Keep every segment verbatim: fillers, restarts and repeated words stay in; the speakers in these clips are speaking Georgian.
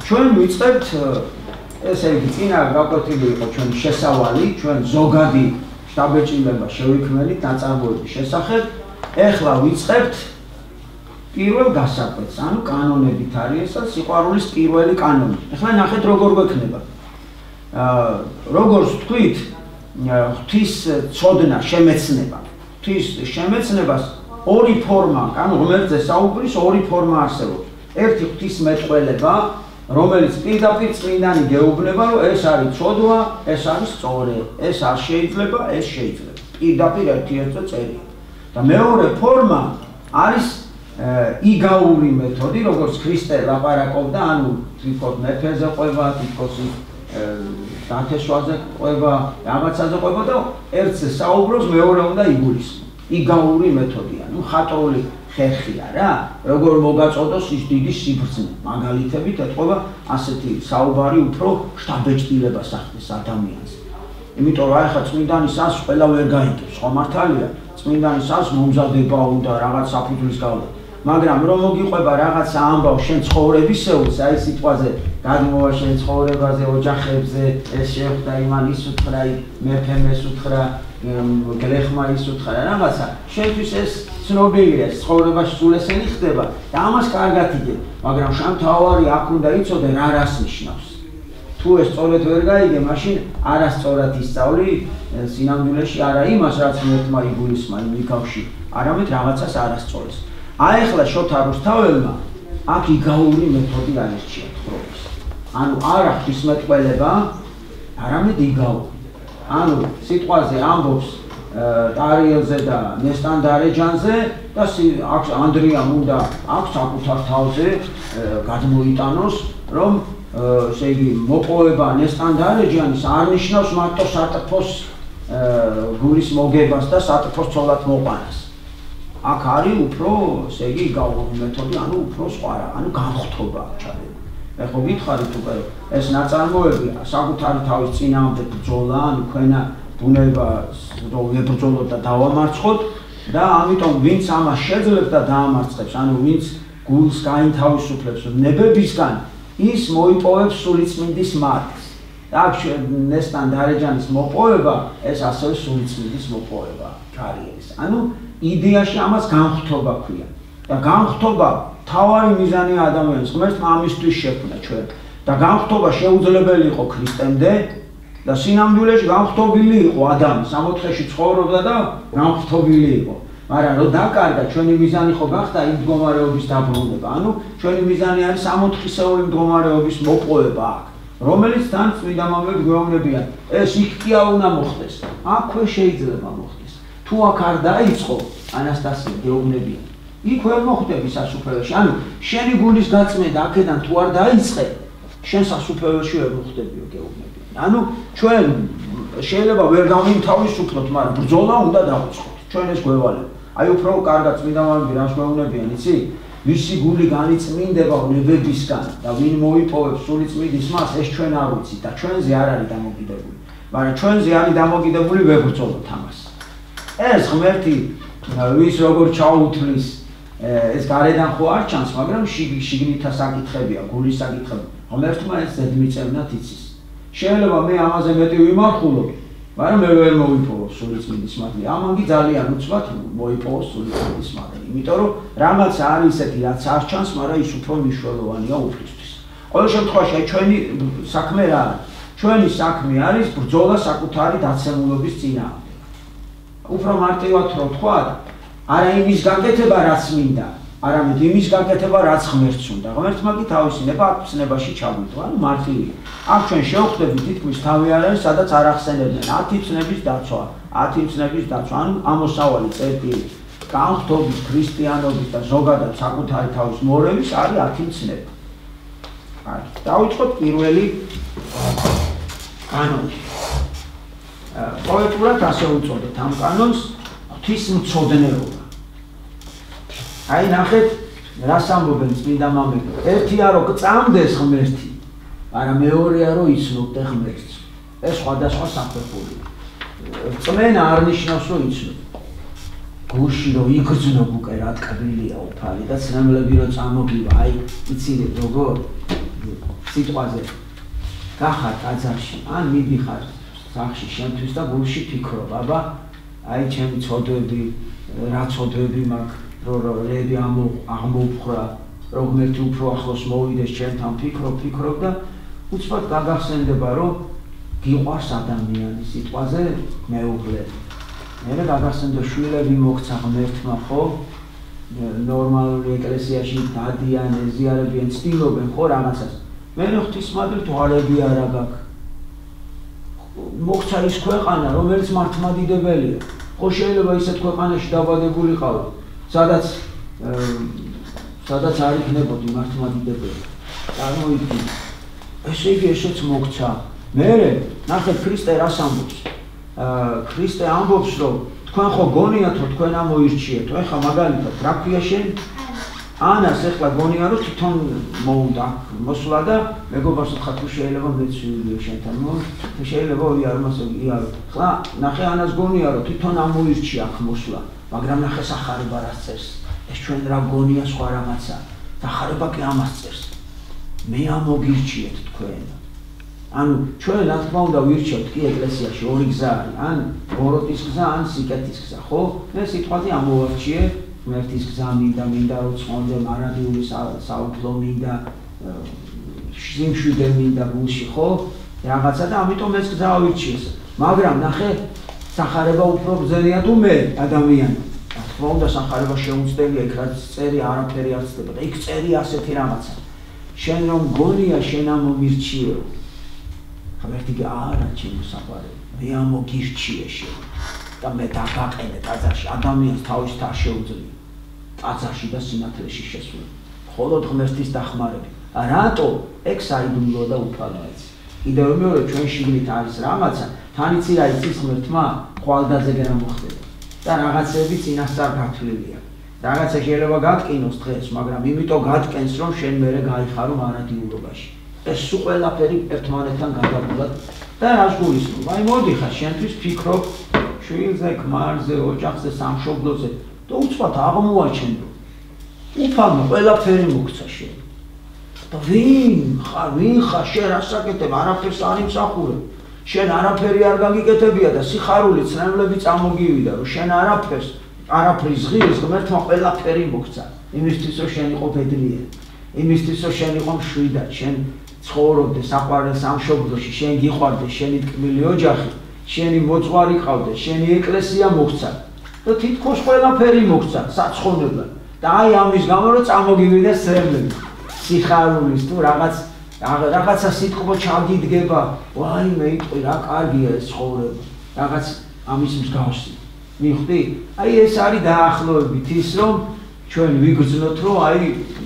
ჩვენ ვიწყებთ ესე იგი წინა გაკვეთილი იყო ჩვენი შესავალი, ჩვენ ზოგადი შტაბეჭდილება შევიქმნით ნაწარმოების შესახებ. ეხლა ვიწყებთ პირველ გასაკვეთს, ანუ კანონებით არის ეს სიყვარულის პირველი კანონი. ეხლა ნახეთ როგორ გვექნება. აა როგორც თქვით, ღვთის ცოდნა, შემეცნება. ღვთის შემეცნებას ორი ფორმა, ანუ ღმერთზე საუბრის ორი ფორმა არსებობს. ერთი ღვთის მეტყველება, რომელიც პირდაპირ წმინდანი გეუბნება, რომ ეს არის ცოდვა, ეს არის სწორი, ეს არ შეიძლება, ეს შეიძლება. პირდაპირ ერთიერთზე წერია. და მეორე ფორმა არის იგაური მეთოდი, როგორც ქრისტე ლაპარაკობდა, ანუ თვითონ მეფეზე ყვება, თვითონ დათესვაზე ყვება, რაღაცაზე ყვება და ერთზე საუბრობს, მეორე უნდა იგულისხმო. იგაური მეთოდი, ანუ ხატრული ხერხია რა, როგორ მოგაწოდოს ის დიდი სიბრძნე. მაგალითებით ეთყობა ასეთი საუბარი უფრო შტაბეჭდილებას ახდენს ადამიანს. იმიტომ რომ ახლა წმინდანის ასს ყველა ვერ გაიგებს, ხო მართალია? წმინდანის ასს მომზადება უნდა რაღაც საფუძვლის გავლა. მაგრამ რომ მოგიყვება რაღაცა ამბავ შენ ცხოვრებისეულს, აი სიტყვაზე გადმოვა შენ ცხოვრებაზე, ოჯახებზე, ეს შეხვდა იმან ის უთხრა, მეფემ ეს უთხრა, გლეხმა ის უთხრა, რაღაცა. შენთვის ეს ცნობილია, ცხოვრებაში სულ ესენი ხდება და ამას კარგად იგებ, მაგრამ შამთავარი აქ უნდა იცოდე რა რას ნიშნავს. თუ ეს სწორედ ვერ გაიგე, მაშინ არასწორად ისწავლი სინამდვილეში არა იმას, რაც ღმერთმა იგულისხმა იმ იქავში, არამედ რაღაცას არასწორს. აი ახლა შოთა რუსთაველმა აქ იგაური მეთოდი აირჩია თხრობის. ანუ არა ღვთისმეტყველება, არამედ იგაური. ანუ სიტყვაზე ამბობს ტარიელზე და ნესტან დარეჯანზე და აქვს ანდრიამ უნდა აქვს საკუთარ თავზე გადმოიტანოს, რომ ესე იგი მოპოვება ნესტან დარეჯანის არ ნიშნავს მარტო სატფოს გულის მოგებას და სატფოს ცოლად მოყვანას. აქ არის უფრო, ესე იგი, იგაური მეთოდი, ანუ უფრო სხვა რა, ანუ განხთობა ჩადება. ეხლა გითხარით უკვე ეს ნაწარმოები საკუთარი თავის წინააღმდეგ ბრძოლა, ანუ ქვენა ბუნებას რო ვებრძოლოთ და დავამარცხოთ და ამიტომ ვინც ამას შეძლებს და დაამარცხებს, ანუ ვინც გულს გაინთავისუფლებს ნებებისგან, ის მოიპოვებს სულიწმინდის მართს. აქ ნესტან დარეჯანის მოპოვება, ეს ასევე სულიწმინდის მოპოვება კარიერის. ანუ იდეაში ამას განხთობა ქვია. და განხთობა თავარი მიზანია ადამიანის, ღმერთმა ამისთვის შექმნა ჩვენ. და განხთობა შეუძლებელი იყო ქრისტემდე და სინამდვილეში განხთობილი იყო ადამი, სამოთხეში ცხოვრობდა და განხთობილი იყო. მაგრამ რო დაკარგა ჩვენი მიზანი ხო გახდა იმ მდგომარეობის დაბრუნება. ანუ ჩვენი მიზანი არის სამოთხისეული მდგომარეობის მოპოვება აქ, რომელიც თან წმინდა მამები გვეუბნებიან, ეს იქ კი არ უნდა მოხდეს. აქვე შეიძლება მოხდეს. თუ აქ არ დაიწყო, ანასტასია გეუბნებიან, იქ ვერ მოხდები სასუფეველში. ანუ შენი გულის გაწმენდა აქედან თუ არ დაიწყე, შენ სასუფეველში ვერ მოხდებიო გეუბნებიან. ანუ ჩვენ შეიძლება ვერ გავიმთავისუფლოთ, მაგრამ ბრძოლა უნდა დავიწყოთ. ჩვენ ეს გვევალება. აი უფრო კარგად წმინდა მამები რას გვეუბნებიან, იცი? ვისი გული განიწმინდება ნებებისგან და ვინ მოიპოვებს სულიწმინდის მას, ეს ჩვენ არ ვიცით და ჩვენზე არ არის დამოკიდებული. მაგრამ ჩვენზე არის დამოკიდებული ვებრძოლოთ ამას. ეს ღმერთი ვის როგორ ჩაუთვლის, ეს გარედან ხო არ ჩანს, მაგრამ შიგნითა საკითხებია, გულის საკითხები. ღმერთმა ეს ზედმიწევნად იცის. შეიძლება მე ამაზე მეტი ვიმარხულობ, მაგრამ მე ვერ მოვიპოვო სულიწმინდის მადლი. ამან კი ძალიან უცბად მოიპოვო სულიწმინდის მადლი. იმიტომ რომ რაღაცა არის ისეთი, რაც არ ჩანს, მაგრამ ის უფრო მნიშვნელოვანია უფლისთვის. ყოველ შემთხვევაში ჩვენი საქმე რა არის? ჩვენი საქმე არის ბრძოლა საკუთარი დაცემულობის წინააღმდეგ. უფრო მარტივად რო ვთქვათ, არა იმის გაკეთება, რაც მინდა, არამედ იმის გაკეთება, რაც ღმერთს უნდა. ღმერთმა კი თავისი ნება აქ ცნებაში ჩაგვიტყვა, ანუ მარტივია. აქ ჩვენ შევხვდებით თითქმის თავი არ არის, სადაც არ ახსენებდნენ ათი ცნების დაცვა, ათი ცნების დაცვა, ანუ ამოსავალი წერტილი, განხთობის, ქრისტიანობის და ზოგადად საკუთარი თავის მორევის არის ათი ცნება. კარგი, დავიწყოთ პირველი კანონი. პოეტურად ასე უწოდეთ ამ კანონს ღვთისმცოდნეობა. აი ნახეთ, რას ამბობენ წმინდა მამები. ერთია რომ გწამდეს ღმერთი, მაგრამ მეორეა რომ იცნობდე ღმერთს. ეს სხვადასხვა საფეხურია. წმენა არ ნიშნავს რომ იცნობ. გულში რომ იგრძნობ უკვე რა ტკბილია უფალი და ცნემლები რომ წამოგივა, აი იცით როგორ სიტყვაზე გახარ ტაძარში ან მიდიხარ სახში შენთვის და გულში ფიქრობ აბა აი ჩემი ცოდვები რა ცოდვები მაქვს რომ რეები აღმოვხრა როგმერთი უფრო ახლოს მოვიდეს ჩემთან ფიქრობ ფიქრობ და უცბად გაგახსენდება რომ გიყვარს ადამიანი სიტყვაზე მეუღლე მერე გაგახსენდა შვილები მოგცა ღმერთმა ხო ნორმალური ეკლესიაში დადიან ეზიარებიან ცდილობენ ხო რაღაცას მე ღვთისმადლით ვარები არა გაქვს მოგცა ის ქვეყანა რომელიც მართლმადიდებელია ხო შეიძლება ისეთ ქვეყანაში დაბადებულიყავი სადაც სადაც არ იქნებოდი მართლმადიდებელი წარმოიდგინე ესე იგი ესეც მოგცა მერე ნახეთ ქრისტე რას ამბობს ქრისტე ამბობს რომ თქვენ ხო გონიათ რომ თქვენ ამოირჩიეთ ეხლა მაგალითად რა ქვია შენ ანას ეხლა გონია რომ თვითონ მოუნდა მოსვლა და მეგობარს უთხრა თუ შეიძლება მეც ვივლიო შენთან მო შეიძლება იარო მასე იარო ხლა ნახე ანას გონია რომ თვითონ ამოირჩია აქ მოსვლა მაგრამ ნახე სახარება რას წერს ეს ჩვენ რა გონია სხვა რაღაცა სახარება კი ამას წერს მე ამოგირჩიეთ თქვენ ანუ ჩვენ რა თქმა უნდა ვირჩევთ კი ეკლესიაში ორი გზა არის ან ბოროტის გზა ან სიკეთის გზა ხო მე სიტყვაზე ამოვარჩიე ღმერთის გზა მინდა მინდა რომ ცხონდე მარადიული საუფლო მინდა სიმშვიდე მინდა გულში ხო რაღაცა და ამიტომ ეს გზა ავირჩიეს მაგრამ ნახე სახარება უფრო გზელია თუ მე ადამიანი რა თქმა უნდა სახარება შეუცდელია იქ რაც წერი არაფერი არ ცდება და იქ წერი ასეთი რაღაცა შენ რომ გონია შენ ამომირჩიე ღმერთი არა ჩემო საყვარელი მე ამოგირჩიე შენ და მე დაგაყენე ტაძარში ადამიანს თავის თან შეუძლია ტაძარში და სინათლეში შესვლა მხოლოდ ღმერთის დახმარებით რატო ეგ საიდუმლოა და უფალოა კიდევ მეორე ჩვენ შიგნით არის რაღაცა თანიცი რა იცის ღმერთმა ხვალდაზე გერა მოხდება და რაღაცები წინასწარ გათვლილია რაღაცა შეიძლება გატკინოს დღეს მაგრამ იმიტომ გატკენს რომ შენ მერე გაიხარო მარადიულობაში ეს სულ ყველაფერი ერთმანეთთან გადაგულად და რას გულისხმობ აი მოდიხარ შენთვის ფიქრობ შვილზე ქმარზე ოჯახზე სამშობლოზე და უცბად აღმოაჩენ რომ უფალმა ყველაფერი მოგცა შენ და ვინ ხარ ვინ ხარ შენ რასაკეთებ არაფერს არ იმსახურებ შენ არაფერი არ გაგიკეთებია და სიხარული ცნემლები წამოგივიდა რომ შენ არაფერს არაფრის ღირს ღმერთმა ყველაფერი მოგცა იმისთვის რომ შენ იყო ბედნიერი იმისთვის რომ შენ იყო მშვიდად შენ ცხოვრობდე საყვარელ სამშობლოში შენ გიყვარდე შენი ტკბილი ოჯახი შენი მოწვარი ყავდა შენი ეკლესია მოგცა და თითქოს ყველაფერი მოგცა საცხონებლად და აი ამის გამო რომ წამოგივიდა ცრემლები სიხარულის თუ რაღაც რაღაცა სიტყვა ჩაგიდგება ვაიმე იტყვი რა კარგია ეს ცხოვრება რაღაც ამის მსგავსი მიხვდი აი ეს არის დაახლოებით ის რომ ჩვენ ვიგრძნოთ რომ აი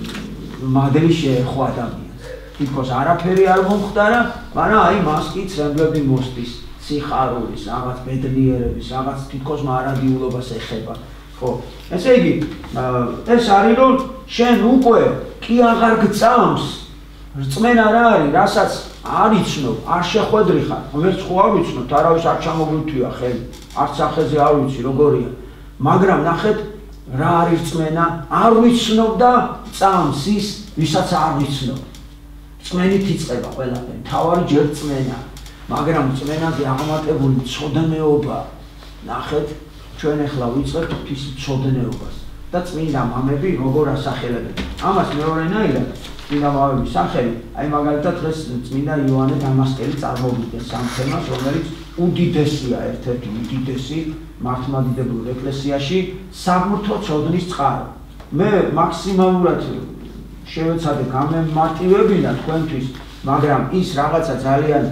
მადლი შეეხო ადამიანს თითქოს არაფერი არ მომხდარა მაგრამ აი მას კი ცრემლები მოსდის სიხარულის რაღაც ბედნიერების რაღაც თითქოს მარადიულობას ეხება ხო ესე იგი ეს არის რომ შენ უკვე კი აღარ გწამს რწმენა რა არის რასაც არ იცნობ არ შეხვედრი ხარ ღმერთს ხო არ ვიცნობ არავის არ ჩამოგვიწვია ხელი არც სახეზე არ ვიცი როგორია მაგრამ ნახეთ რა არის რწმენა არ ვიცნობ და წამს ის ვისაც არ ვიცნობ რწმენით იწყება ყველაფერი თავარი ჯერ რწმენა მაგრამ რწმენაზე აღმატებული მცოდნეობა ნახეთ ჩვენ ახლა ვიწყებთ ღვთის მცოდნეობას და წმინდა მამები როგორ ასახელებენ ამას მეორენაირად წმინდა მამების სახელი აი მაგალითად დღეს წმინდა იოანე დამასკელი წარმოვიდგენს ამ თემას რომელიც უდიდესია ერთ-ერთი უდიდესი მართლმადიდებელ ეკლესიაში საღვთო ცოდნის წყარო მე მაქსიმალურად შევეცადე გამემარტივებინა თქვენთვის მაგრამ ის რაღაცა ძალიან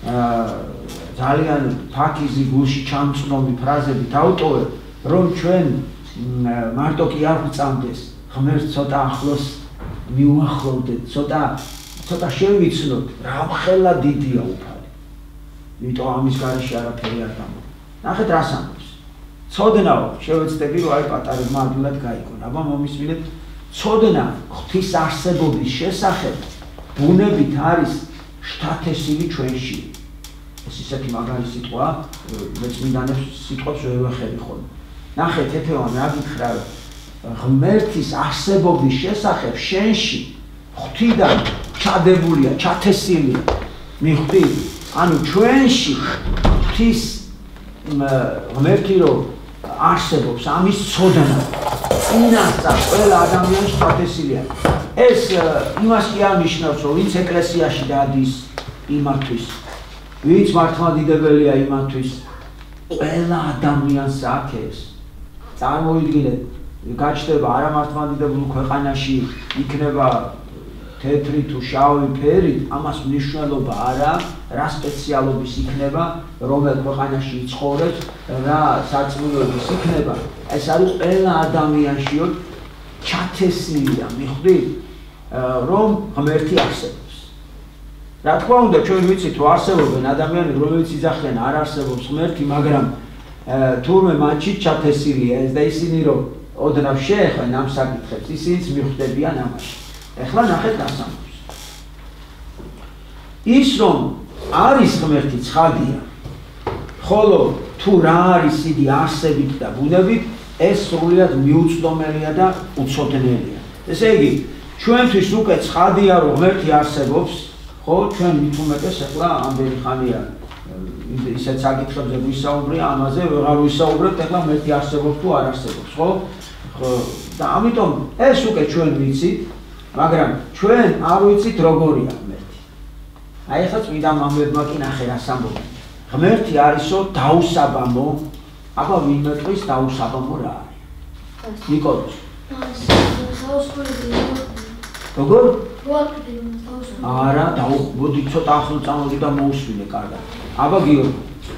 ძალიან ფაქიზი გულში ჩამწნომი ფრაზები დავტოვე რომ ჩვენ მარტო კი არ ვწამდეს ღმერთს ცოტა ახლოს მიუახლოვდეთ ცოტა ცოტა შევიცნოთ რა ხელა დიდია უფალი იმიტომ ამის გარეშე არაფერი არ გამოდის ნახეთ რას ამბობს ცოდნაო შევეცდები რომ აი პატარებმა ადვილად გაიგონ აბა მომისმინეთ ცოდნა ღვთის არსებობის შესახებ ბუნებით არის შთათესილი ჩვენში ეს ისეთი მაგარი სიტყვა მეწმინდანებს სიტყვებს ვერ ვეხები ხოლმე ნახეთ ეთევან რა გითხრა ღმერთის არსებობის შესახებ შენში ღვთიდან ჩადებულია, ჩათესილია. მიხვდით? ანუ ჩვენში ღვთის ღმერთი რომ არსებობს, ამის ცოდნა წინასწარ ყველა ადამიანს ჩათესილია. ეს იმას კი არნიშნავს, რომ ვინც ეკლესიაში დადის იმათვის, ვინც მართლმადიდებელია იმათვის, ყველა ადამიანს აქვს ეს. წარმოიდგინეთ, გაჩნდება არა მართლმადიდებელ ქვეყანაში იქნება თეთრი თუ შავი ფერით, ამას მნიშვნელობა არ აქვს, რა სპეციალობის იქნება, რომელ ქვეყანაში იცხოვრებს, რა საწმუნოების იქნება. ეს არის ყველა ადამიანში ჩათესლია, მიხვდით, რომ ღმერთი არსებობს. რა თქმა უნდა, ჩვენ ვიცით, რომ არსებობენ ადამიანები, რომლებიც იძახიან, არ არსებობს ღმერთი, მაგრამ თურმე მათში ჩათესილია ეს და ისინი რომ ოდნავ შეეხენ ამ საკითხებს, ისინიც მიხვდებიან ამაში. ეხლა ნახეთ დასამოს. ის რომ არის ღმერთი ცხადია, ხოლო თუ რა არის იგი არსებით და ბუნებით, ეს სრულიად მიუწვდომელია და უცოდნელია. ესე იგი, ჩვენთვის უკვე ცხადია, რომ ღმერთი არსებობს, ხო, ჩვენ მით უმეტეს ეხლა ამდენი ხანია ისეთ საკითხებზე ვისაუბრია, ამაზე ვეღარ ვისაუბრებთ, ეხლა ღმერთი არსებობს თუ არ არსებობს, ხო? და ამიტომ ეს უკვე ჩვენ ვიცით, მაგრამ ჩვენ არ ვიცით როგორია ღმერთი. აი ახლა წმინდა მამებმა კი ნახე რას ამბობენ. ღმერთი არისო დაუსაბამო, აბა ვინმე ტყვის დაუსაბამო რა არის? ნიკოლოზ. როგორ? არა, მოდი ცოტა ახლო წამოდი და მოусვინე კარგად. აბა გიორგი.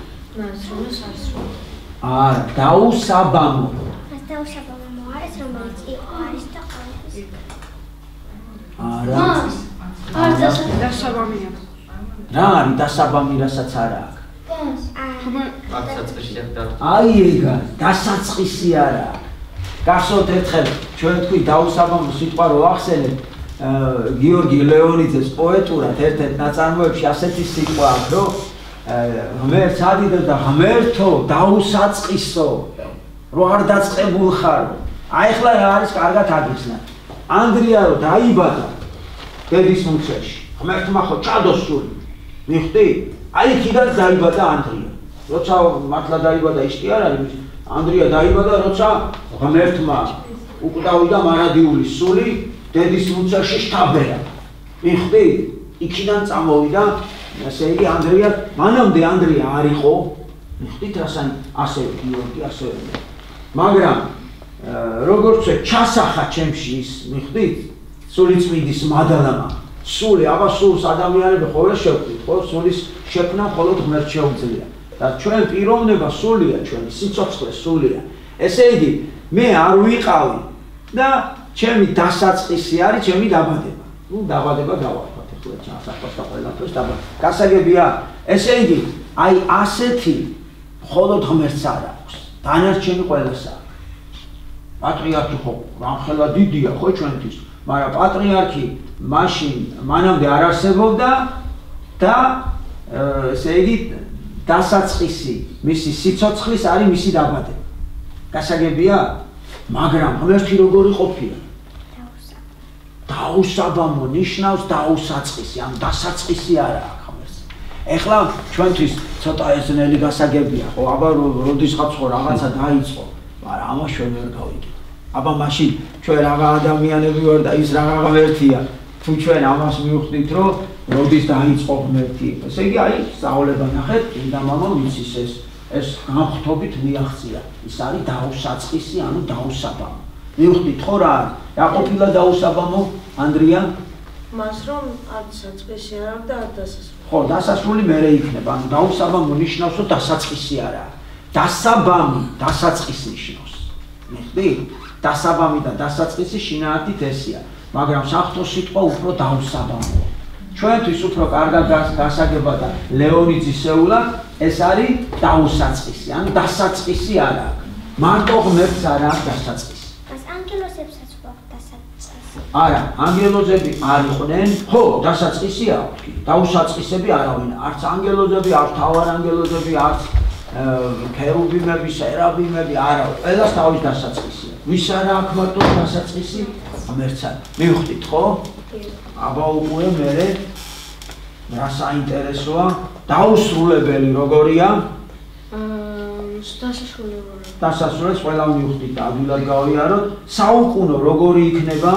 არა, დაუსაბამო. დაუსაბამო არის, რომელიც იყო არის და ყოველთვის. არა. არა, დასაბამია. რა არის დასაბამი, რასაც არ აქვს? აი ეგა, დასაწყისი არა აქვს. გახსოვთ ერთხელ ჩვენ თქვი დაუსაბამო სიტყვა რო ახსენეთ, გიორგი ლეონიძეს პოეტურად ერთ-ერთ ნაწარმოებში ასეთი სიტყვა აქვს, რომ ღმერთს ადიდებ და ღმერთო დაუსაწყისო, რო არ დაწყებულ ხარ. აი ახლა რა არის კარგად აგიხსნა. ანდრია რო დაიბადა დედის მუცელში, ღმერთმა ხო ჩადოსული. მიხვდი? აი იქიდან დაიბადა ანდრია. როცა მართლა დაიბადა ის კი არ არის, ანდრია დაიბადა, როცა ღმერთმა უკვდავიდა მარადიული სული დედის მუცელში შთაბერა. მიხვდი? იქიდან წამოვიდა, ასე იგი ანდრია, მანამდე ანდრია არ იყო. მიხვდით რასან ასევე გიორგი ასევე. მაგრამ როგორც ჩასახა ჩემში ის, მიხვდით? სულიწმინდის მადალამა. სული, აბა სულს ადამიანები ხოლმე შევხვდით, ხო? სულის შექმნა მხოლოდ ღმერთს შეუძლია. და ჩვენ პიროვნება სულია, ჩვენი სიცოცხლე სულია. ესე იგი, მე არ ვიყავი და ჩემი დასაწყისი არის ჩემი დაბადება. ნუ დაბადება გავარქვათ, ეხლა ჩასახავს და ყველაფერს დაბადება. გასაგებია, ესე იგი, აი ასეთი მხოლოდ ღმერთს არ აქვს. დანარჩენი ყველას აქვს. პატრიარქი ხო რამხელა დიდია ხო ჩვენთვის, მაგრამ პატრიარქი მაშინ მანამდე არ არსებობდა და ესე იგი დასაწყისი მისი სიცოცხლის არის მისი დაბადება. გასაგებია, მაგრამ ღმერთი როგორი ყოფია? დაუსაბამო ნიშნავს დაუსაწყისი, ამ დასაწყისი არა აქვს ღმერთს. ეხლა ჩვენთვის ცოტა ესნელი გასაგებია, ხო, აბა როდისღაც ხო რაღაცა დაიწყო, მაგრამ ამას ჩვენ ვერ გავიგებთ. აბა მაშინ ჩვენ რაღა ადამიანები ვარ და ის რაღა ღმერთია. თუ ჩვენ ამას მივხვდით, რომ როდის დაიწყო ღმერთი. ესე იგი, აი, სწავლება ნახეთ, წმინდა მამამ იცის ეს, ეს განხთობით მიაღწია. ის არის დაუსაწყისი, ანუ დაუსაბამო. მივხვდით ხო რა არის? რა ყოფილა დაუსაბამო, ანდრია? მას რომ არ საწყისი არ აქვს და არ დასასრული. ხო, დასასრული მერე იქნება. ანუ დაუსაბამო ნიშნავს, რომ დასაწყისი არ არის. დასაბამი, დასაწყისი ნიშნავს. მიხდით? დასაბამი და დასაწყისი შინაარსით ესია. მაგრამ საღვთო სიტყვა უფრო დაუსაბამოა. ჩვენთვის უფრო კარგად გასაგება და ლეონიძისეულად ეს არის დაუსაწყისი, ანუ დასაწყისი არ აქვს. მარტო ღმერთს არ აქვს დასაწყისი. მას ანგელოზებსაც გვაქვს დასაწყისი. არა, ანგელოზები არ იყვნენ, ხო, დასაწყისი აქვს. დაუსაწყისები არავინ, არც ანგელოზები, არც თავარანგელოზები, არც ქერუბიმები, სერაბიმები, არა, ყველას თავის დასაწყისია. ვის არა აქვს მარტო დასაწყისი? ღმერთს. მივხვდით, ხო? აბა უკვე მე რა საინტერესოა დაუსრულებელი როგორია? დასასრულებელი. დასასრულებს ყველა მივხვდით და ადვილად გავიაროთ. საუკუნო როგორი იქნება?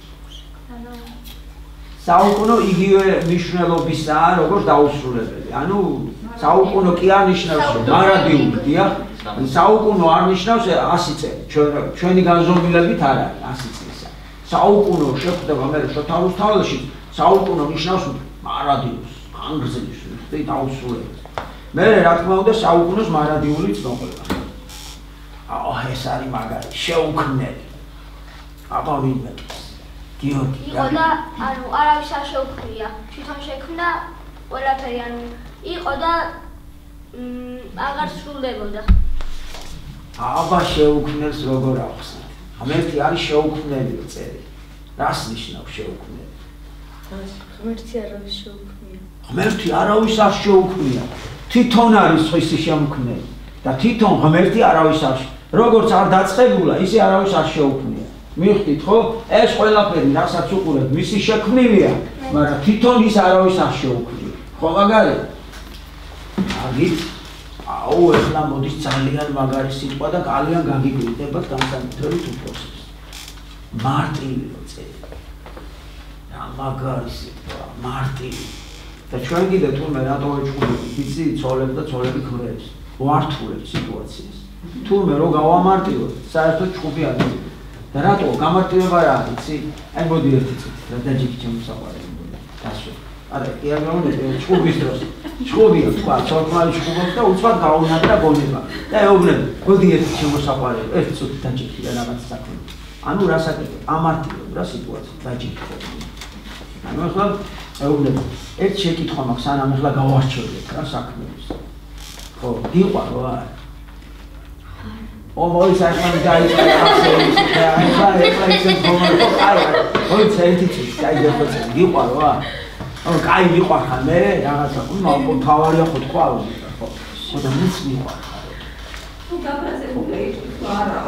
საუკუნო იგივე მნიშვნელობისაა როგორც დაუსრულებელი. ანუ საუკუნო კი არ ნიშნავს მარადიული, დიახ? საუკუნო არ ნიშნავს ასი წელი. ჩვენი განზომილებით არ არის ასი წელისა. საუკუნო შეხვდება მე შოთა რუსთაველში, საუკუნო ნიშნავს მარადიულს, ანგრძლივს, და დაუსრულებს. მე რა თქმა უნდა საუკუნოს მარადიული ცნობება. აო ეს არის მაგარი, შეუქმნელი. აბა ვინმე გიორგი იყო და ანუ არავის არ შეუქმნია, თვითონ შექმნა ყველაფერი, ანუ იყო და აღარ სრულდებოდა. აბა შეუქმნელს როგორ ახსნათ? ღმერთი არის შეუქმნელი წელი. რას ნიშნავს შეუქმნელი? ღმერთი არავის შეუქმნია. ღმერთი არავის არ შეუქმნია. თვითონ არის ხისი შემქმნელი და თვითონ ღმერთი არავის არ როგორც არ დაწყებულა, ისე არავის არ შეუქმნია. მივხვდით ხო? ეს ყველაფერი რასაც უყურებთ, მისი შექმნილია, მაგრამ თვითონ ის არავის არ შეუქმნია. ხო მაგარი? აგით აუ ეხლა მოდის ძალიან მაგარი სიტყვა და კალიან გაგიგვიდებათ განსაკუთრებით უფროსებს. მარტივი წელი. რა მაგარი სიტყვა, მარტივი. და ჩვენ კიდე თურმე რატო ვეჭვდებით, იცი, ცოლებს და ცოლები ქმრებს, ვართულებს სიტუაციას. თურმე რო გავამარტივოთ, საერთოდ ჩხუბი არ არის. და რატო გამარტივება რა არის, იცი? აი მოდი ერთი წუთი, რა დაჯიქი ჩემოსაყვარელი მოდი. დასვე. არა, კი არ გამონდე ჩხუბის დროს. ჩხუბია თქვა, ცოლქმარი ჩხუბობს და უცბად გაუნატრა გონება. და ეუბნები, მოდი ერთი ჩემოსაყვარელი, ერთი წუთი დაჯიქი და რაღაც საქმე. ანუ რა საკეთებ? ამარტივებ რა სიტუაცია, დაჯიქი. ანუ ახლა ეუბნები, ერთ შეკითხვა მაქვს, სანამ ახლა გავარჩევდეთ რა საქმეებს. ხო, გიყვარო არა? ო მოიცა ახლა დაიწყე ახსევის და ახლა ახლა ისე გომარო აი მოიცა ერთი წუთი დაიწყე გიყვარო არა? ო კაი მიყვარხარ მე რაღაცა ხო თავარია ხო თქვა ხო ხო და მის მიყვარხარ თუ გაბრაზებული იყო არა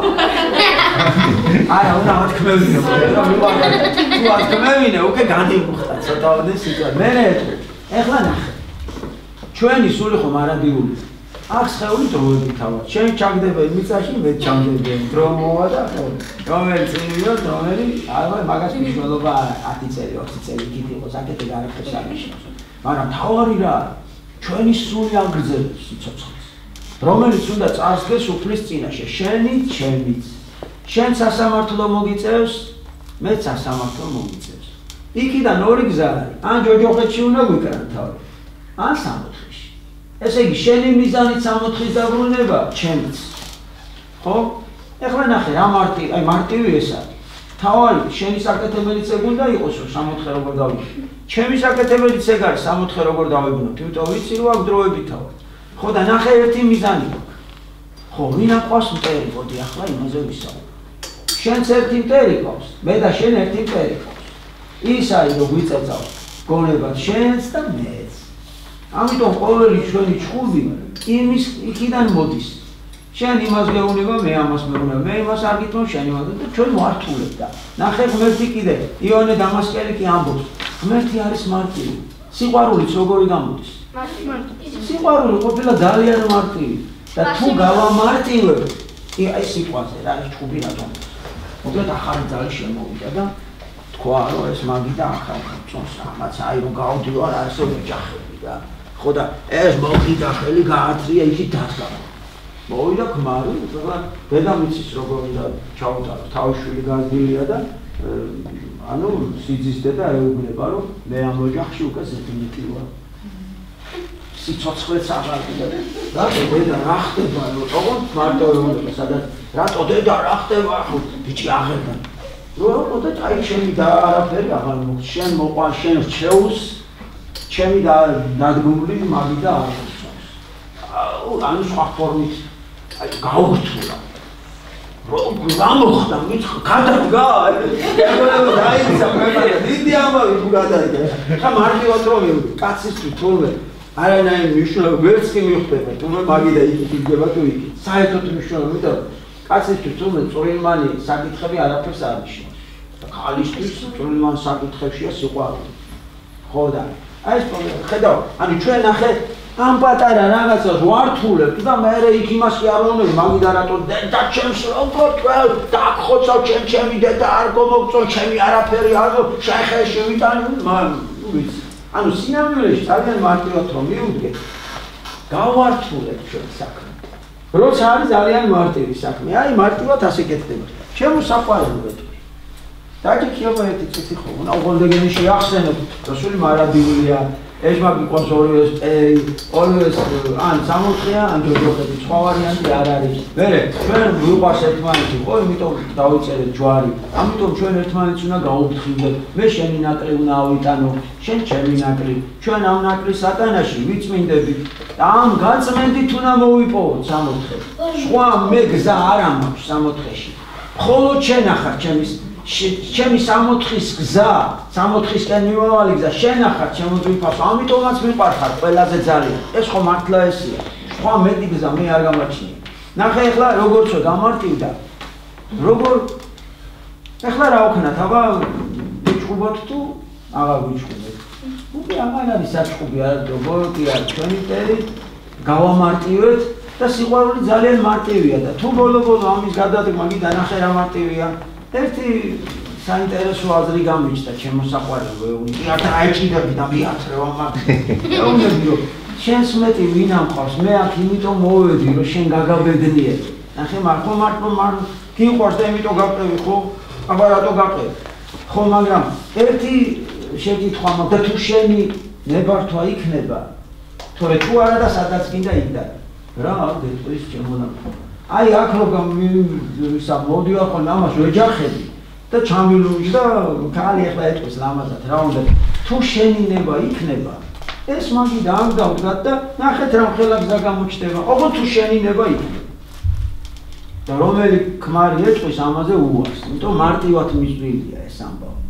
არა უნდა ათქმევინე რა მიყვარხარ თუ ათქმევინე უკვე განიმუხტა ცოტაოდენ სიტუაცია მე ეხლა ნახე ჩვენი სული ხომ არადიული აქ ხეული დროებით თავად. შენ ჩაგდება მიწაში, მე ჩამდებიან. დრო მოვა და ხო. რომელიც იმიო, რომელიც არა მაგას მნიშვნელობა ათი წელი, ოცი წელი კიდე იყო, საკეთე არაფერს არ ნიშნავს. მაგრამ თავარი რა, ჩვენი სული აგრძელებს სიცოცხლეს. რომელიც უნდა წარსდგეს უფლის წინაშე, შენიც, შენიც. შენ სასამართლო მოგიწევს, მეც სასამართლო მოგიწევს. იქიდან ორი გზა არის. ან ჯოჯოხეთში უნდა გვიკრან თავი. ან სამოთხე. ესე იგი, შენი მიზანით სამოთხის დაბრუნება, ჩემიც. ხო? ეხლა ნახე, რა მარტივი, აი მარტივი ეს არის. თავარი, შენი საკეთებელიც ეგ უნდა იყოს, რომ სამოთხე როგორ დავიგო. ჩემი საკეთებელიც ეგ არის, სამოთხე როგორ დავიგონოთ, იმიტომ ვიცი, რომ აქ დროებით თავად. ხო და ნახე ერთი მიზანი გვაქვს. ხო, ვინ აყვავს მტერი, მოდი ახლა იმაზე ვისაუბროთ. შენც ერთი მტერი ყავს, მე და შენ ერთი მტერი ყავს. ის არის, რომ გვიწეწავ გონებად შენც და მეც. ამიტომ ყოველი ჩვენი ჩხუბი იმის იქიდან მოდის. შენ იმას გეუბნება, მე ამას მეუბნება, მე იმას არ გიტყვი, შენ იმას და ჩვენ ვართულებ და ნახე ღმერთი კიდე იონე დამასკელი კი ამბობს. ღმერთი არის მარტივი. სიყვარულიც როგორი გამოდის? მარტივი. სიყვარული ყოფილა ძალიან მარტივი და თუ გავამარტივებ, აი სიყვაზე რა არის ჩხუბი რატომ? მოკლედ ახალი ძალა შემოვიდა და თქვა რომ ეს მაგი და ახალი წონს რამაც აი რომ გავდივარ ასე ვეჯახები და ხო და ეს მოგიდა ხელი გაათრია იქით დადგა. მოვიდა ქმარი, უბრალოდ დედამიწის როგორ უნდა ჩაუტარო, თავშვილი გაზრდილია და ანუ სიძის დედა ეუბნება რომ მე ამ ოჯახში უკვე ზეპინიტი ვარ. სიცოცხლეც აღარ გიდა. რატო დედა რა ხდება რომ ოღონდ მარტო ეუბნება სადაც რატო დედა რა ხდება ხო ბიჭი აღერდა. რომ მოდეთ აი ჩემი და არაფერი აღარ მოხდა. შენ მოყვან შენ რჩეულს ჩემი დადგმული მაგი და არასწორს. ანუ სხვა ფორმით აი გაურთულა. რომ რა მოხდა? მითხა, გადადგა. ეგრევე დაიცა მეგონა, დიდი ამბავი თუ გადადგა. ხა მარტივად რომ კაცისთვის თურმე არანაირი მნიშვნელობა ვერც კი მიხვდება, თუმცა მაგი და იქით იდგება თუ იქით. საერთოდ მნიშვნელობა, იმიტომ კაცისთვის თურმე წვრილმანი საკითხები არაფერს არ ნიშნავს. ქალისთვის წვრილმან საკითხებშია სიყვარული. ხო და აი ეს ხედავ, ანუ ჩვენ ახლა ამ პატარა რაღაცას ვართულებთ და მე იქ იმას კი არ ვამბობ, მაგიდა რატო და ჩემს როგორ თვალ დაგხოცავ ჩემ ჩემი დედა არ გომოგწონ ჩემი არაფერი არ შეხეში ვიტანი ვიცი. ანუ სინამდვილეში ძალიან მარტივად რომ მივუდგეთ, გავართულებთ ჩვენ საქმე. როცა არის ძალიან მარტივი საქმე, აი მარტივად ასე კეთდება. ჩემო საყვარელო დაჭიქიობა ერთი წუთი ხო, უნდა უყოლდეგენი შეახსენოთ, რუსული მარადიულია, ეს მაგი კონსორიოს always ან სამოთხეა, ან ჯოჯოხები, სხვა ვარიანტი არ არის. მერე ჩვენ ვიყვარს ერთმანეთი ხო, იმიტომ დავიწერეთ ჯვარი. ამიტომ ჩვენ ერთმანეთს უნდა გაუფრთხილდეთ. მე შენი ნაკლი უნდა ავიტანო, შენ ჩემი ნაკლი. ჩვენ ამ ნაკლის სატანაში ვიწმინდებით და ამ გაწმენდით უნდა მოვიპოვოთ სამოთხე. სხვა მე გზა არ მაქვს სამოთხეში. მხოლოდ შენ ახარ ჩემის ჩემი სამოთხის გზა, სამოთხისკენ მიმავალი გზა, შენ ახარ ჩემო ძვირფასო, ამიტომაც მიყვარხარ ყველაზე ძალიან. ეს ხო მართლა ესია. სხვა მეტი გზა მე არ გამაჩნია. ნახე ახლა როგორ შე გამარტივდა. როგორ ახლა რა ვქნათ, აბა ვიჭუბოთ თუ აღარ ვიჭუბოთ. უკვე აღარ არის საჭუბი არ რობოტი არ ჩვენი ტერი გავამარტივეთ და სიყვარული ძალიან მარტივია და თუ ბოლო-ბოლო ამის გადადგმა გიდა ნახე რა მარტივია. ერთი საინტერესო აზრი გამიჩნდა ჩემო საყვარელო ეუნიკი, არ დაიჭირები და მიათრევა მაგ. ეუნები რომ შენს მეტი ვინ ამყავს, მე აქ იმიტომ მოვედი რომ შენ გაგაბედნიერ. ნახე მართო მარტო მარ გიყვარს და იმიტომ გაყევი ხო? აბა რატო გაყევი? ხო მაგრამ ერთი შეკითხვა მაქვს და თუ შენი ნებართვა იქნება, თორე თუ არა და სადაც გინდა იქდა. რა გეტყვის ჩემო აი აქ რომ ისა მოდივა ხო ამას ვეჯახები და ჩამილუჯი და ქალი ახლა ეტყვის ლამაზად რა უნდა თუ შენინება იქნება ეს მაგიდა არ გავდგათ და ნახეთ რა ხელა გზა გამოჩნდება ოღონდ თუ შენინება იქნება და რომელი ქმარი ეტყვის ამაზე უარს იმიტომ მარტივად მისვლილია ეს ამბავი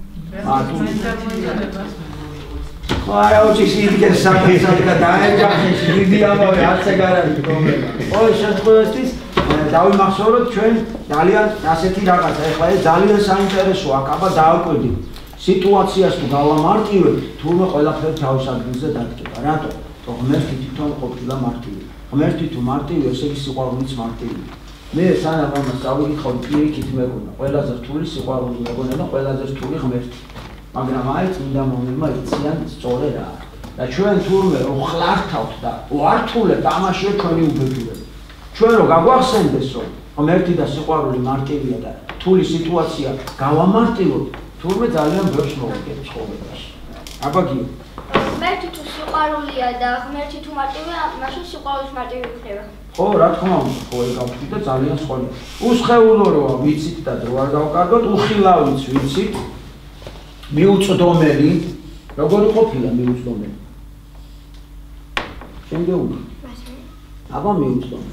ხო არა უჩი სიდგეს საკითხად დაეჯახეს დიდი ამბავი არც ეგ არ არის პრობლემა ყოველ შემთხვევაში დავიმახსოვროთ ჩვენ ძალიან ასეთი რაღაცა, ეხლა ეს ძალიან საინტერესოა, აქ აბა დააკვირდით. სიტუაციას თუ გავამარტივებთ, თურმე ყველაფერი თავის ადგილზე დადგება. რატო? თო ღმერთი თვითონ ყოფილა მარტივი. ღმერთი თუ მარტივი, ესე იგი სიყვარულიც მარტივია. მე სანამ ამას დავიკითხავ, პირიქით მეგონა, ყველაზე რთული სიყვარული მეგონა და ყველაზე რთული ღმერთი. მაგრამ აი წმინდა მომენტმა იციან სწორე რა. და ჩვენ თურმე რო ხლართავთ და ვართულებთ, ამაშია ჩვენი უბედურება. ჩვენ რო გაგვახსენდეს რომ ღმერთი და სიყვარული მარტივია და რთული სიტუაცია გავამარტივოთ, თურმე ძალიან ბევრს მოვიგებთ ცხოვრებაში. აბა გიო. ღმერთი თუ სიყვარულია და ღმერთი თუ მარტივია, მაშინ სიყვარულიც მარტივი იქნება. ხო, რა თქმა უნდა, ხო ეგავთვით და ძალიან სწორია. უსხეულო როა ვიცით და დრო არ გავკარგოთ, უხილავიც ვიცით. მიუწვდომელი, როგორი ყოფილა მიუწვდომელი? შემდეგი. აბა მიუწვდომელი.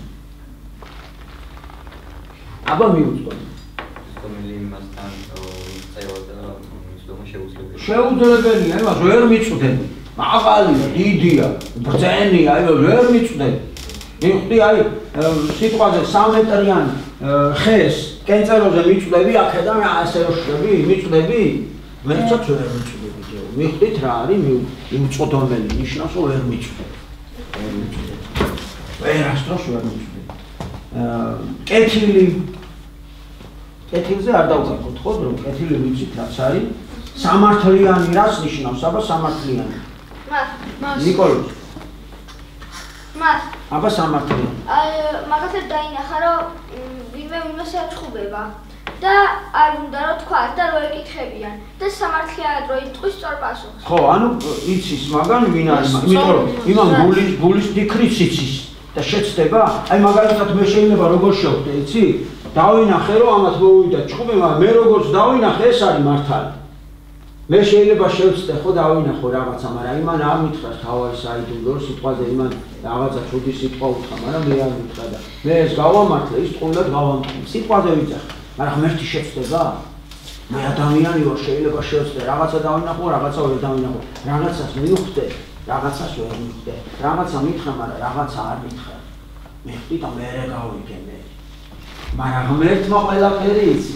აბა მიუწვდომელი. მიუწვდომელი იმასთან წევადა მიუწვდომა შეუძლებელია. შეუძლებელია, იმას ვერ მიწვდები. მაღალია, დიდია, ბრძენია, აი ვერ მიწვდები. მიხდი აი სიტყვაზე სამეტრიანი ხეს კენწეროზე მიწვდები, აქედან ასე ვშები, მიწვდები. ვერცად ვერ მიწვდები ჯერ. მიხდით რა არის მიუწვდომელი, ნიშნავს რომ ვერ მიწვდები. ვერ მიწვდები. ვერასდროს ვერ მიწვდები. კეთილი კეთილზე არ დავკარგოთ ხო რომ კეთილი ვიცით რაც არის სამართლიანი რაც ნიშნავს აბა სამართლიანი მას მას ნიკოლოზ მას აბა სამართლიანი აი მაგათაც დაინახა რომ ვინმე ვინმეს აჩხუბება და არ უნდა რომ თქვას და რო ეკითხებიან და სამართლიანად რო იტყვის სწორ პასუხს ხო ანუ იცის მაგან ვინ არის იმიტომ რომ იმან გულის გულის დიქრიც იცის და შეცდება აი მაგალითად მე შეიძლება როგორ შევხვდე იცი დავინახე რომ ამათ მოვიდა ჭუბი მაგრამ მე როგორც დავინახე ეს არის მართალი მე შეიძლება შევცდე ხო დავინახო რაღაცა მაგრამ იმან არ მითხრა თავი საიდუმლო სიტყვაზე იმან რაღაცა ჩუდი სიტყვა უთხრა მაგრამ მე არ მითხრა და მე ეს გავამართლე ის ყოლად გავამტყი სიტყვაზე ვიძახე მაგრამ ღმერთი შეცდება მე ადამიანი ვარ შეიძლება შევცდე რაღაცა დავინახო რაღაცა ვერ დავინახო რაღაცას მივხვდე რაღაცას ვერ მივხვდე რაღაცა მითხრა მაგრამ რაღაცა არ მითხრა მიხდი და მე რა გავიგე მე მაგრამ ღმერთმა ყველაფერი იცის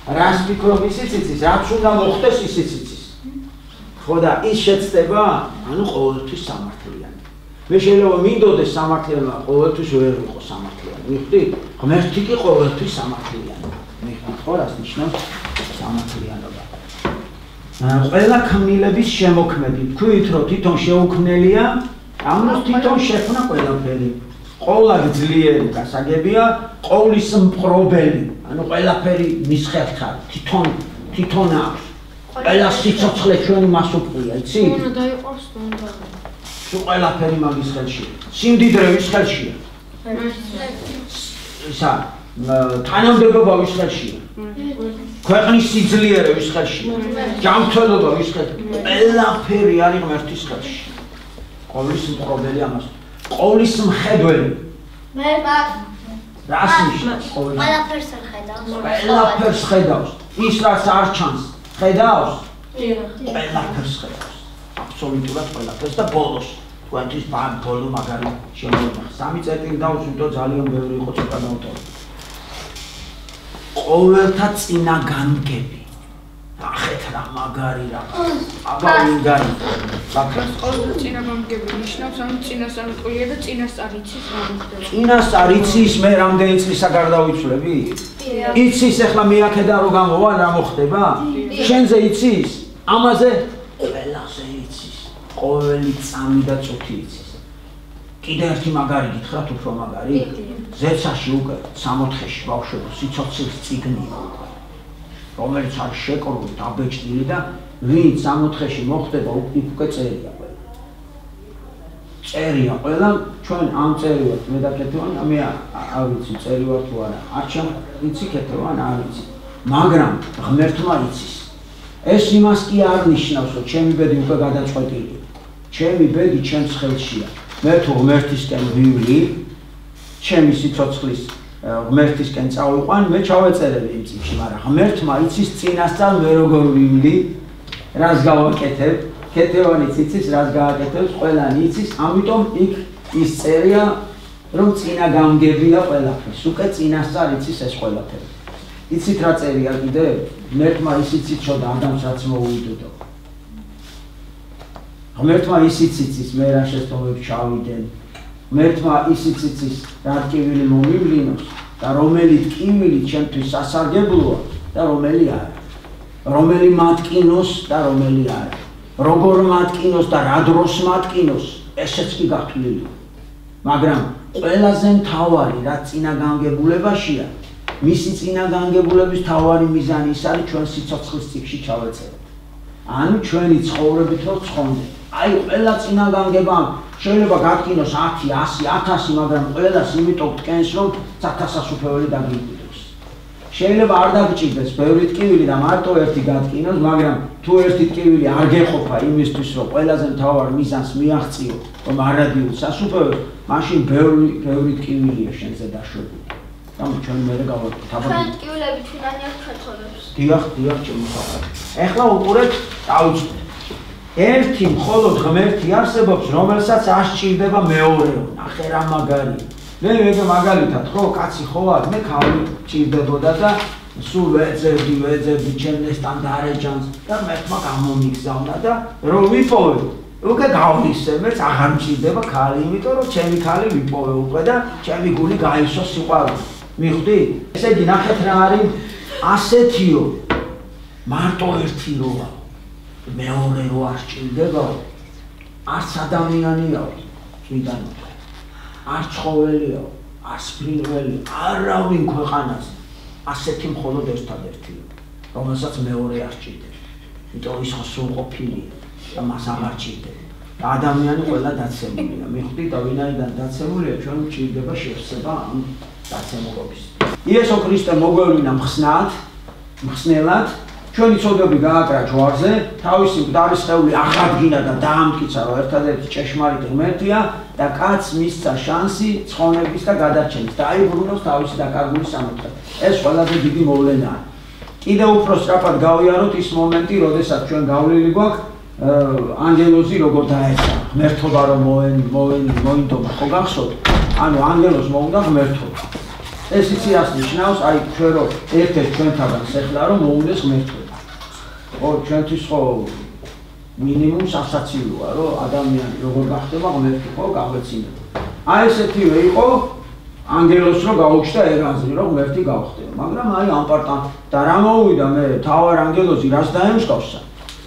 რას ფიქრობ ისიც იცის, რაც უნდა მოხდეს ისიც იცის. ხო და ის შეცდება, ანუ ყოველთვის სამართლიანი. მე შეიძლება მინდოდეს სამართლიანობა, ყოველთვის ვერ ვიყო სამართლიანი. მიხვდით? ღმერთი კი ყოველთვის სამართლიანი. მიხვდით ხო რას ნიშნავს სამართლიანობა? ყველა ქმნილების შემოქმედი. თქვით რომ თვითონ შეუქმნელია, ამას თვითონ შექმნა ყველაფერი. ყოვლად ძლიერი გასაგებია, ყოვლის მპყრობელი, ანუ ყველაფერი მის ხელთ არის, თვითონ თვითონ აქვს. ყველა სიცოცხლე ჩვენი მას უყრია, იცი? უნდა დაიყოს უნდა. თუ ყველაფერი მაგის ხელშია. სიმდიდრე ვის ხელშია? ისა, თანამდებობა ვის ხელშია? ქვეყნის სიძლიერე ვის ხელშია? ჯანმრთელობა ვის ხელშია? ყველაფერი არის ღმერთის ხელში. ყოვლის მპყრობელი ამას. ყოვლის მხედველი. მე მაგ რას ნიშნავს? ყველაფერს ხედავს. ყველაფერს ხედავს. ის რაც არ ჩანს, ხედავს? ყველაფერს ხედავს. აბსოლუტურად ყველაფერს და ბოლოს თქვენთვის ბოლო მაგარი შემოვიდა. სამი წერტილი დავუსვიტო ძალიან ბევრი იყო ცოტა დავტოვე. ყოველთა წინა განგები. ახეთ რა მაგარი რა. აბავინგარი. საქართველოს ყოველთა წინა განგები ნიშნავს, ანუ წინასწარმეტყველია და წინასწარ იცის რა მოხდება. წინასწარ იცის მე რამდენი წლისა გარდავიცვლები? იცის ახლა მე აქედან რო გამოვა რა მოხდება? შენზე იცის? ამაზე ყველაზე იცის. ყოველი წამი და წუთი იცის. კიდე ერთი მაგარი გითხრათ უფრო მაგარი? ზეცაში უკვე სამოთხეში ბავშვებო სიცოცხლის წიგნია უკვე. რომელიც არის შეკრული, დაბეჭდილი და ვინც სამოთხეში მოხდება უკვე წერია ყველა. წერია ყველა, ჩვენ ამ წერიოთ მე და კეთევან, მე არ ვიცი წერიوار თუ არა. არჩემ ვიცი კეთევან, არ ვიცი. მაგრამ ღმერთმა იცის. ეს იმას კი არ ნიშნავს, რომ ჩემი ბედი უკვე გადაწყვეტილია. ჩემი ბედი ჩემს ხელშია. მე თუ ღმერთისკენ ვივლი, ჩემი სიცოცხლის ღმერთისკენ წავიყვან, მე ჩავეწერები იმ წიგნში, მაგრამ ღმერთმა იცის წინასწარ მე როგორ ვივლი, რას გავაკეთებ, კეთევანიც იცის, რას გააკეთებს, ყველანი იცის, ამიტომ იქ ის წერია, რომ წინა გამგებია ყველაფერს, უკვე წინასწარ იცის ეს ყველაფერი. იცით რა წერია კიდე? ღმერთმა ისიც იცოდა ადამიანს რაც მოუვიდოდო. ღმერთმა ისიც იცის, მე რა შეცდომებს ჩავიდენ. ღმერთმა ისიც იცის, რა ტკივილი მომივლინოს და რომელი ტკივილი ჩემთვის სასარგებლოა და რომელი არა. რომელი მატკინოს და რომელი არა. როგორ მატკინოს და რა დროს მატკინოს, ესეც კი გათვლილია. მაგრამ ყველაზე მთავარი რა წინაგანგებულებაშია, მისი წინაგანგებულების მთავარი მიზანი ის არის ჩვენ სიცოცხლის წიგნში ჩავეწეროთ. ანუ ჩვენი ცხოვრებით რო ცხონდეთ. აი ყველა წინაგანგება შეიძლება გატკინოს ათი, ასი, ათასი, მაგრამ ყველას იმიტომ გტკენს, რომ სათასასუფლებელი დაგიკვირდეს. შეიძლება არ დაგჭირდეს ბევრი ტკივილი და მარტო ერთი გატკინოს, მაგრამ თუ ერთი ტკივილი არ გეყოფა იმისთვის, რომ ყველაზე მთავარ მიზანს მიაღწიო, რომ არადიულ სასუფეველს, მაშინ ბევრი ბევრი ტკივილია შენზე დაშვებული. ამ ჩვენ მე გავაკეთე. ჩვენ ტკივილები ჩვენანი აქვს ჩვენცოლებს. დიახ, დიახ, ჩემო ხალხო. ეხლა უყურეთ, დაუწყოთ. ერთი მხოლოდ ღმერთი არსებობს, რომელსაც არ სჭირდება მეორეო. ნახე რა მაგარია. მე მე მაგალითად ხო, კაცი ხო ვარ, მე ქალი ჭირდებოდა და სულ ვეძებდი, ვეძებდი ჩემნესთან დარეჯანს და მეთმა გამომიგზავნა და რომ ვიპოვე. უკვე გავისე, მეც აღარ მჭირდება ქალი, იმიტომ რომ ჩემი ქალი ვიპოვე უკვე და ჩემი გული გაისო სიყვარული. მიხვდი? ესე იგი ნახეთ რა არის ასეთიო. მარტო ერთი როა. მეორე რო არ სჭირდება, არც ადამიანიაო, წვიდანო. არ ცხოველიაო, არ სფრინველი, არავინ ქვეყანაზე. ასეთი მხოლოდ ერთადერთია, რომელსაც მეორე არ სჭირდება. იმიტომ ის ხო სრულყოფილია და მას აღარ სჭირდება. და ადამიანი ყველა დაცემულია. მიხვდი და ვინაიდან დაცემულია, ჩვენ სჭირდება შევსება ამ დაცემულობის. იესო ქრისტე მოგვევლინა მხსნად, მხსნელად, ჩვენი ცოდვები გააკრა ჯვარზე, თავისი მკვდარი სხეული აღადგინა და დაამტკიცა, რომ ერთადერთი ჭეშმარიტი ღმერთია და კაცს მისცა შანსი ცხონების და გადარჩენის და აიბრუნოს თავისი დაკარგული სამოთხე. ეს ყველაზე დიდი მოვლენაა. კიდევ უფრო სწრაფად გავიაროთ ის მომენტი, როდესაც ჩვენ გავლილი გვაქვს ანგელოზი როგორ დაეცა, ღმერთობა რომ მოინდომა, ხო გახსოვთ? ანუ ანგელოზს მოუნდა ღმერთობა. ეს იცი რას ნიშნავს? აი ჩვენ რო ერთ-ერთ ჩვენთაგან შეხლა რომ მოუნდეს ღმერთი. ხო, ჩვენთვის ხო მინიმუმ სასაცილოა, რომ ადამიანი როგორ გახდება ღმერთი, ხო, გავეცინება. აი ესეთივე იყო ანგელოს რო გაუჩნდა ერაზრი, რომ ღმერთი გავხდება. მაგრამ აი ამ პარტან და რა მოვიდა მე თავარ ანგელოზი რას დაემსგავსა?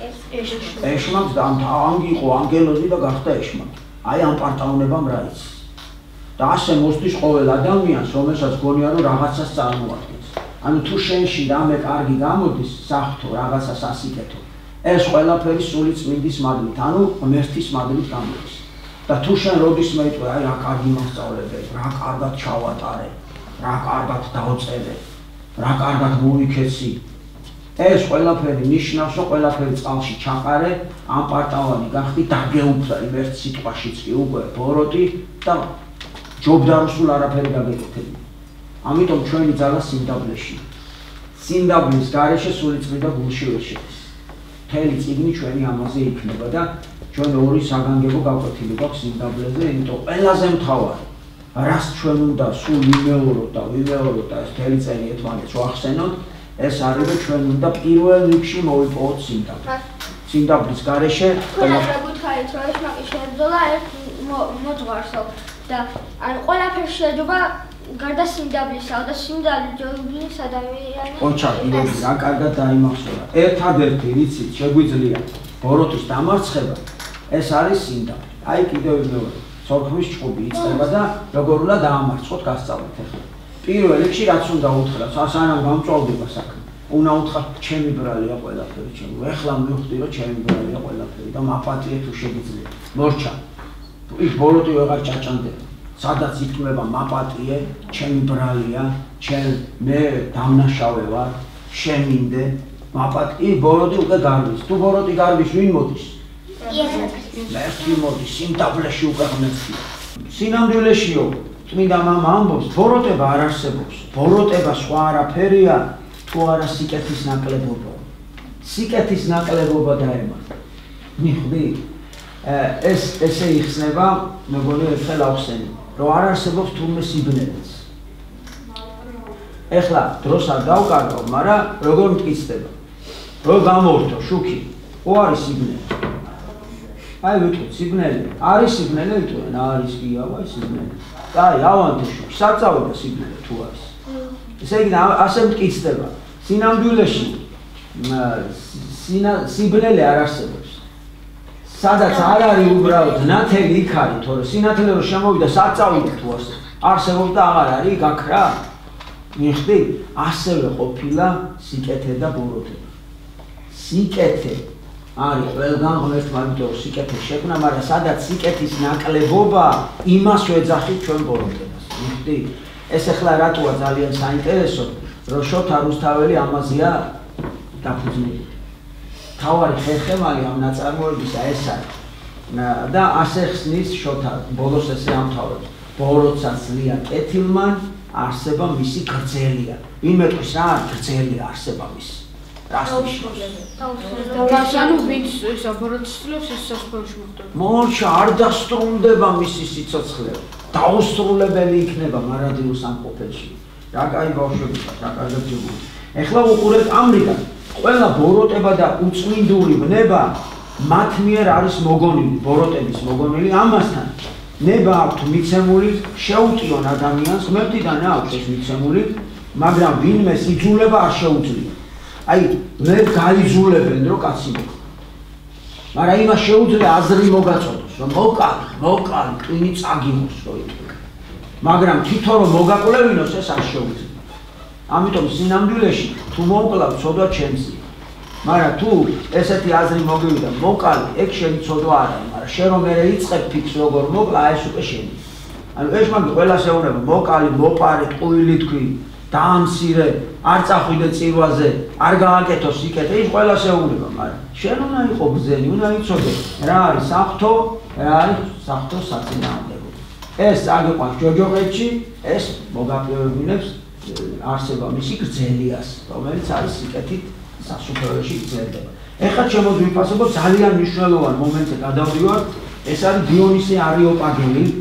ეშმაკს და ამ იყო ანგელოზი და გახდა ეშმაკი. აი ამ პარტაუნებამ რა იცი. და ასე მოსდის ყოველ ადამიანს, რომელსაც გონია რომ რაღაცას წარმოადგენს. ანუ თუ შენში რამე კარგი გამოდის, საფრთხო რაღაცას ასიკეთო. ეს ყველაფერი სული წმინდის მადლით, ანუ ღმერთის მადლით გამოდის. და თუ შენ როდის მეიტყვე, აი რა კარგი მასწავლებელი, რა კარგად ჩავატარე, რა კარგად დავწერე, რა კარგად მოვიქეცი. ეს ყველაფერი ნიშნავს, რომ ყველაფერი წყალში ჩაყარე, ამ პარტავანი გახდი დაგეუფლა იმ ერთ სიტყვაშიც კი უკვე ბოროტი და ჯობდაროსულ არაფერი გაგეკეთებინა. ამიტომ ჩვენი ძალა სიმდაბლეში. სიმდაბლის გარეშე სული წმინდა გულში ვერ შედის. მთელი წიგნი ჩვენი ამაზე იქნება და ჩვენ ორი საგანგებო გაკვეთილი გვაქვს სიმდაბლეზე, იმიტომ ყველაზე მთავარი, რას ჩვენ უნდა სულ ვიმეოროთ და ვიმეოროთ და ეს მთელი წელი ერთმანეთს ვახსენოთ, ეს არის რომ ჩვენ უნდა პირველ რიგში მოვიპოვოთ სიმდაბლე. სიმდაბლის გარეშე ყველაფერი გითხარით, რომ ეშმაკი შეებრძოლა ერთ მოძღვარსო და ან ყველაფერი შეჯობა გარდა სიმდაბლისა და სიმდაბლის ადამიანი. ოჩა, ირები, რა კარგად დაიმახსოვრა. ერთადერთი რიცით შეგვიძლია ბოროტის დამარცხება, ეს არის სიმდაბლე. აი კიდევ მეორე, სორქმის ჭყობი იწყება და როგორ უნდა დაამარცხოთ გასწავლეთ ახლა. პირველ რიგში რაც უნდა უთხრათ, სანამ გამწვავდება საქმე. უნდა უთხრათ, ჩემი ბრალია ყველაფერი, ჩემი. ეხლა მივხვდი რომ ჩემი ბრალია ყველაფერი და მაპატიე თუ შეგიძლია. მორჩა. ის ბოროტი ვეღარ ჭაჭანდება. სადაც იქმნება მაპატიე, ჩემი ბრალია, ჩემ მე დამნაშავე ვარ, შემინდე, მაპატიე, ბოროტი უკვე გარბის. თუ ბოროტი გარბის, ვინ მოდის? ღმერთი მოდის, სიმდაბლეში უკვე ღმერთია. სინამდვილეშიო, წმინდა მამა ამბობს, ბოროტება არ არსებობს. ბოროტება სხვა არაფერია, თუ არა სიკეთის ნაკლებობა. სიკეთის ნაკლებობა დაემატა. მიხვდი? ეს ესე იხსნება, მეგონი ერთხელ ავხსენი, რომ არ არსებობს თურმე სიბნელეც. ეხლა დროს არ დავკარგავ, მაგრამ როგორ მტკიცდება? რო გამორთო შუქი, ხო არის სიბნელე. აი ვიტყვი, სიბნელე. არის სიბნელე ვიტყვი, არის კი ავაი სიბნელე. და აი ავანთე შუქი, საწავედა სიბნელე თუ არის. ესე იგი ასე მტკიცდება. სინამდვილეში სიბნელე არ არსებობს. სადაც არ არის უბრალოდ ნათელი იქ არის, თორე სინათლე რო შემოვიდა საწავიდა თუ ასე. არსებობს და აღარ არის გაქრა. მიხვდი? ასევე ყოფილა სიკეთე და ბოროტება. სიკეთე არის ყველგან ღმერთმა იმიტომ სიკეთე შექმნა, მაგრამ სადაც სიკეთის ნაკლებობა, იმას ვეძახით ჩვენ ბოროტებას. მიხვდი? ეს ახლა რატოა ძალიან საინტერესო, რომ შოთა რუსთაველი ამაზეა დაფუძნებული. თავარი ხერხემალი ამ ნაწარმოებისა ეს არის. და ასე ხსნის შოთა, ბოლოს ესე ამთავრებს. ბოროტსა ძლია კეთილმან, არსება მისი გრძელია. ვინმე ტყვის რა არის გრძელია არსება მისი. რას ნიშნავს? ანუ ვინც ეს ბოროტს ცდილობს ეს სასწაულში მოხდება. მორჩა არ დასრულდება მისი სიცოცხლე. დაუსრულებელი იქნება მარადილოს ამ ყოფილში. რა კაი ბავშვები ხართ, რა კარგად ჯობია. ეხლა უყურეთ ამრიგად. ყველა ბოროტება და უწმინდური ბნება მათ მიერ არის მოგონილი, ბოროტების მოგონილი ამასთან. ნება აქვთ მიცემული, შეუტიონ ადამიანს, ღმერთიდან აქვს ეს მიცემული, მაგრამ ვინმეს იძულება არ შეუძლია. აი, მე გაიძულებენ, რომ კაცი მოხდა. მაგრამ იმას შეუძლია აზრი მოგაწოდოს, რომ მოკალი, მოკალი, ტვინი წაგიმოს, რო იტყვი. მაგრამ თვითონ რომ მოგაკვლევინოს ეს არ შეუძლია. ამიტომ სინამდვილეში თუ მოვკლავ ცოდვა ჩემსია. მაგრამ თუ ესეთი აზრი მოგივიდა, მოკალი, ეგ შენი ცოდვა არ არის, მაგრამ შენ რომ მე იწყებ ფიქს როგორ მოკლა, ეს უკვე შენი. ანუ ეს მაგ ყველას ეუბნება, მოკალი, მოპარე, ტყუილი თქვი, დაამცირე, არ წახვიდე წირვაზე, არ გააკეთო სიკეთე, ის ყველას ეუბნება, მაგრამ შენ უნდა იყო გზელი, უნდა იცოდე, რა არის საფრთხო, რა არის საფრთხო საწინააღმდეგო. ეს წაგიყვანს ჯოჯოყეთში, ეს მოგაკლებინებს არსება მისი გრძელიას, რომელიც არის სიკეთით სასუფეველში გრძელდება. ეხლა შემოდი ვიფასებო ძალიან მნიშვნელოვანი მომენტზე გადავდივართ, ეს არის დიონისე არიოპაგელი,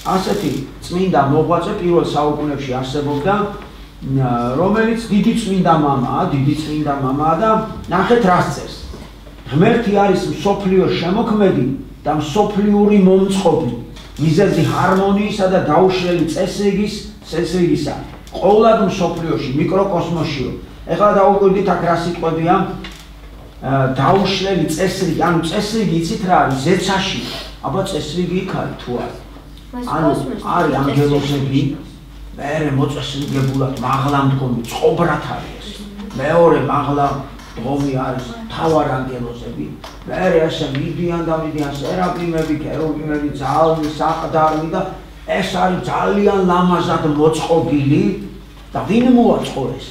ასეთი წმინდა მოღვაწე პირველ საუკუნეებში არსებობდა, რომელიც დიდი წმინდა მამაა, დიდი წმინდა მამაა და ნახეთ რას წერს. ღმერთი არის მსოფლიოს შემოქმედი და მსოფლიური მომწყობი, მიზეზი ჰარმონიისა და დაუშველი წესრიგის, წესრიგისა. ყოვლად მსოფლიოში, მიკროკოსმოსშიო. ეხლა დაუკვირდით აქ რა სიტყვებია? დაუშველი წესრიგი, ანუ წესრიგი იცით რა არის? ზეცაში. აბა წესრიგი იქ არის თუ არა? ანუ არის ანგელოზები, მერე მოწესრიგებულად მაღლა მდგომი წყობრად არის. მეორე მაღლა მდგომი არის მთავარ ანგელოზები. მერე ესე მიდიან და მიდიან სერაფიმები, ქერუბიმები, ძალმი, საყდარმი და ეს არის ძალიან ლამაზად მოწყობილი და ვინ მოაწყო ეს?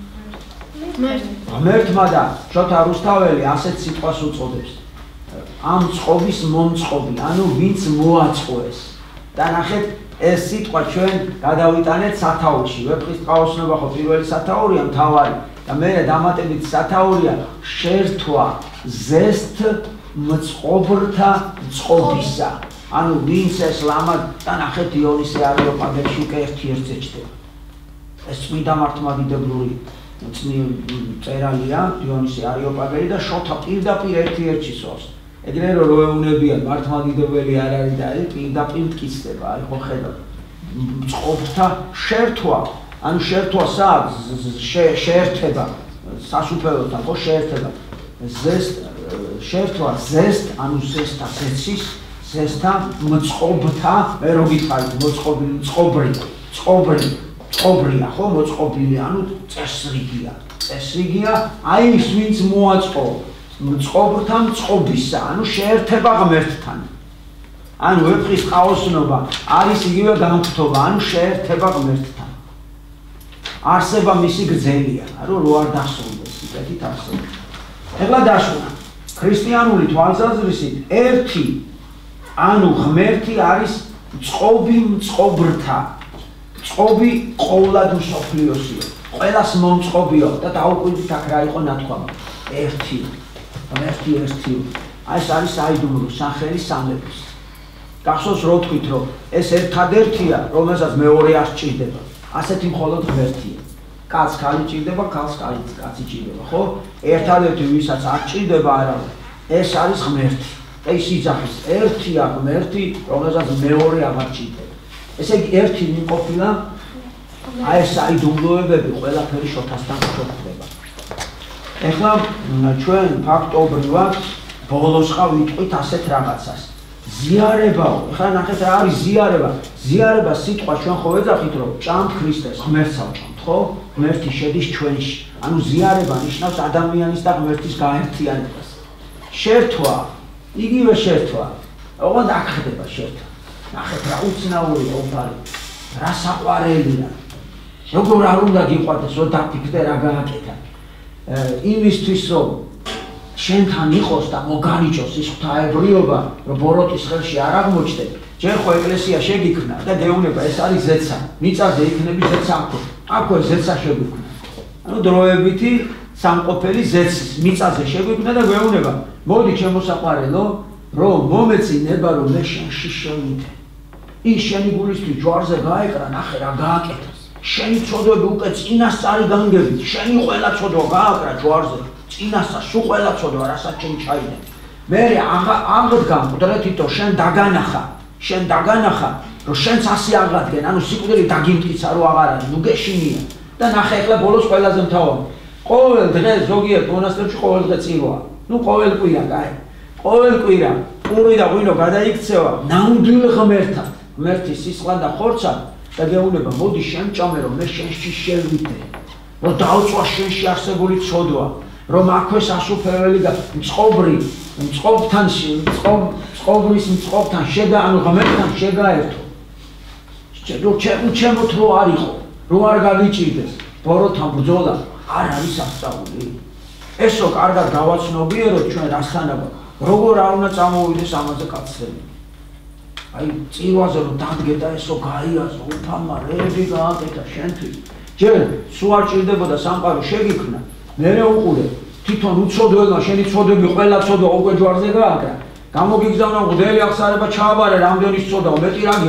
ღმერთმა და შოთა რუსთაველი ასეთ სიტყვას უწოდებს. ამ წყობის მომწყობი, ანუ ვინც მოაწყო ეს. და ნახეთ, ეს სიტყვა ჩვენ გადავიტანეთ სათაურში. ვეფხისტყაოსნობა ხო პირველი სათაურია მთავარი და მერე დამატებით სათაურია შერთვა ზესთ მწყობრთა წყობისა. ანუ ვინც ეს ლამაზ და ნახეთ იონისე არიოპაგებში უკვე ერთი ერთზე ჩდება. ეს წმინდა მართლმადიდებლური წერალია დიონისე არიოპაგელი და შოთა პირდაპირ ერთი ერთში სვავს. ეგრე რომ როეუნებიან მართლმადიდებელი არ არის და პირდაპირ მტკიცდება, აი ხო ხედავ. წყობთა შერთვა, ანუ შერთვა საათ შეერთება, სასუფეველთან ხო შეერთება. ზესთ შერთვა ზესთ, ანუ ზესთა ზეცის, ზესთა მწყობრთა, მე რო გითხარით მოწყობილი, წყობრი, წყობრი, წყობრია ხო მოწყობილი, ანუ წესრიგია. წესრიგია, აი ის ვინც მოაწყო მწყობრთა მწყობისა, ანუ შეერთება ღმერთთან. ანუ ვეფხისტყაოსნობა არის იგივე განმტობა, ანუ შეერთება ღმერთთან. არსება მისი გრძელია, ანუ რო არ დასრულდეს, იკეთით არსება. ეხლა დაშვნა. ქრისტიანული თვალსაზრისით ერთი, ანუ ღმერთი არის წყობი მწყობრთა. წყობი ყოვლად მსოფლიოსია. ყველას მომწყობიო და დაუკვირდით აქ რა იყო ნათქვამი. ერთი. ღმერთი ერთი. აი ეს არის საიდუმლო სახელი სამეფოს. გახსოვს რო თქვით რომ ეს ერთადერთია, რომელსაც მეორე არ სჭირდება. ასეთი მხოლოდ ღმერთია. კაცს ქალი ჭირდება, ქალს კაცი ჭირდება, ხო? ერთადერთი ვისაც არ ჭირდება არა, ეს არის ღმერთი. ეს იძახის ერთია ღმერთი, რომელსაც მეორე აღარ ჭირდება. ესე იგი ერთი ვინ ყოფილა? აი ეს საიდუმლოებები ყველაფერი შოთასთან შეხება. ეხლა ჩვენ ფაქტობრივად ბოლოს ხა ვიტყვით ასეთ რაღაცას. ზიარებაო, ეხლა ნახეთ რა არის ზიარება. ზიარება სიტყვა ჩვენ ხო ვეძახით რომ ჭამთ ქრისტეს, ღმერთს ავჭამთ, ხო? ღმერთი შედის ჩვენში. ანუ ზიარება ნიშნავს ადამიანის და ღმერთის გაერთიანებას. შერთვა, იგივე შერთვა. ოღონდ აქ ხდება შერთვა. ნახეთ რა უცნაური ოფარი. რა საყვარელია. როგორ არ უნდა გიყვარდეს, რომ დაფიქრდე რა გააკეთა. იმისთვის რომ შენთან იყოს და მოგანიჭოს ის ღვთაებრიობა, რომ ბოროტის ხელში არ აღმოჩნდე, ჯერ ხო ეკლესია შეგიქმნა და გეუბნება ეს არის ზეცა. მიწაზე იქნები ზეცა აქ. აქვე ზეცა შეგიქმნა. ანუ დროებითი სამყოფელი ზეცის მიწაზე შეგიქმნა და გეუბნება, მოდი ჩემო საყვარელო, რომ მომეცინება რომ მე შენში შევიდე. ის შენი გულისთვის ჯვარზე გაეკრა, ნახე რა გააკეთა. შენი ცოდვები უკვე წინასწარი განგებით, შენი ყველა ცოდვა გააკრა ჯვარზე. წინასწარ სულ ყველა ცოდვა, რასაც შენ ჩაიდე. მე აღდგა მკვდრეთითო შენ დაგანახა, შენ დაგანახა, რომ შენც ასე აღადგენ, ანუ სიკვდილი დაგიმტკიცა რომ აღარ არის, ნუ გეშინია. და ნახე ახლა ბოლოს ყველაზე მთავარი. ყოველ დღე ზოგიერთ მონასტერში ყოველ დღე წირვაა. ნუ ყოველ კვირა, კაი. ყოველ კვირა პური და ღვინო გადაიქცევა ნამდვილ ღმერთთან. ღმერთის სისხლად და ხორცად და გეუბნება, მოდი შემჭამე რომ მე შენში შევიდე. რომ დავწვა შენში არსებული ცოდვა. რომ აქვე სასუფეველი და მწყობრი, მწყობთან, მწყობრის მწყობთან შეგა, ანუ ღმერთთან შეგაერთო. ჩემოთ რო არ იყო, რო არ გაგიჭირდეს, ბოროტთან ბრძოლა არ არის ასწაული. ეს რო კარგად გავაცნობიეროთ ჩვენ რასთანაბა, როგორ არ უნდა წამოვიდეს ამაზე კაცები. აი წირვაზე რომ დადგე და ესო გაიაზრო, უფალმა რეები გააკეთა შენთვის. ჯერ სულ არ ჭირდებოდა სამყარო შეგიქმნა. მერე უყურე, თვითონ უცოდველმა შენი ცოდვები ყველა ცოდვა უკვე ჯვარზე გააკრა. გამოგიგზავნა მღვდელი აღსარება ჩააბარე რამდენი ცოდვა, მეტი რა გიყოს.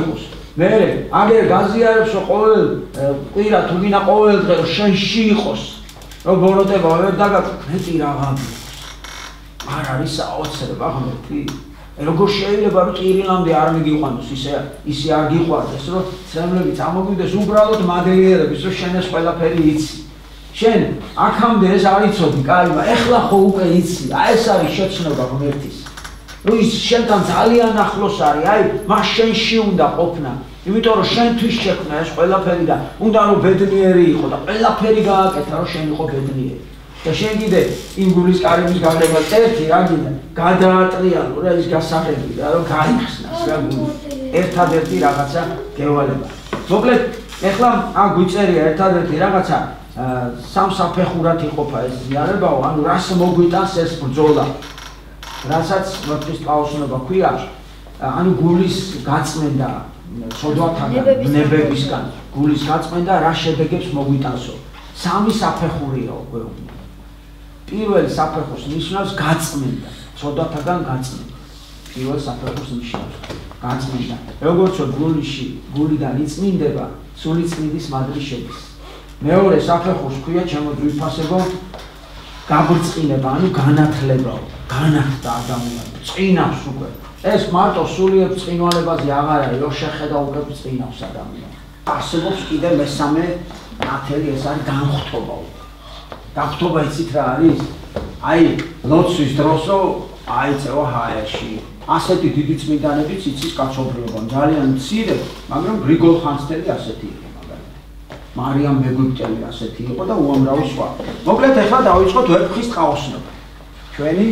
მერე აგერ გაზიარებს რომ ყოველ კვირა თუ გინდა ყოველ დღე რომ შენში იყოს რომ ბოროტება ვერ დაგაკეთო მეტი რაღაცა არ არის საოცრება ღმერთი როგორ შეიძლება რომ ყირილამდე არ მიგიყვანოს ისე ისე არ გიყვარდეს რომ ცემლები წამოგვიდეს უბრალოდ მადლიერების რომ შენ ეს ყველაფერი იცი შენ აქამდე ეს არ იცოდი კაი ეხლა ხო უკვე იცი აი ეს არის შეცნობა ღმერთის რომ ის შენთან ძალიან ახლოს არის აი მას შენში უნდა ყოფნა იმიტომ რომ შენთვის შექმნა ეს ყველაფერი და უნდა რომ ბედნიერი იყო და ყველაფერი გააკეთა რომ შენ იყო ბედნიერი და შენ კიდე იმ გულის კარების გავლენას ერთი რა გინდა გადაატრიალო რა ის გასაღები რა რომ გაიხსნას რა გული ერთადერთი რაღაცა გევალება მოკლედ ეხლა ამ გვიწერია ერთადერთი რაღაცა სამსაფეხურად იყოფა ეს ზიარებაო ანუ რას მოგვიტანს ეს ბრძოლა რასაც მოწვის ყაოსნობა ქვია ანუ გულის გაწმენდა ცოდვათაგან ნებებისგან გულის გაწმენდა რა შედეგებს მოგვიტანსო სამი საფეხურიაო გვეუბნება პირველ საფეხურს ნიშნავს გაწმენდა ცოდვათაგან გაწმენდა პირველ საფეხურს ნიშნავს გაწმენდა როგორც რომ გულში გულიდან იწმინდება სული წმინდის მადლი შედის მეორე საფეხურს ქვია ჩემო ძვირფასებო გაბრწყინება ანუ განათლებაო განათდა ადამიანი წინავს უკვე ეს მარტო სულიერ წინვალებაზე აღარ არის რომ შეხედა უკვე წინავს ადამიანი არსებობს კიდე მესამე ნათელი ეს არის განხთობაო განხთობა იცით რა არის აი ლოცვის დროსო აიწევა ჰაერში ასეთი დიდი წმინდანებიც იცის კაცობრიობა ძალიან მცირე მაგრამ გრიგოლ ხანძთელი ასეთი იყო მარიამ მეგვიპტელი ასეთი იყო და უამრავი სხვა მოკლედ ახლა დავიწყოთ ვერთხის ყაოსნობა ჩვენი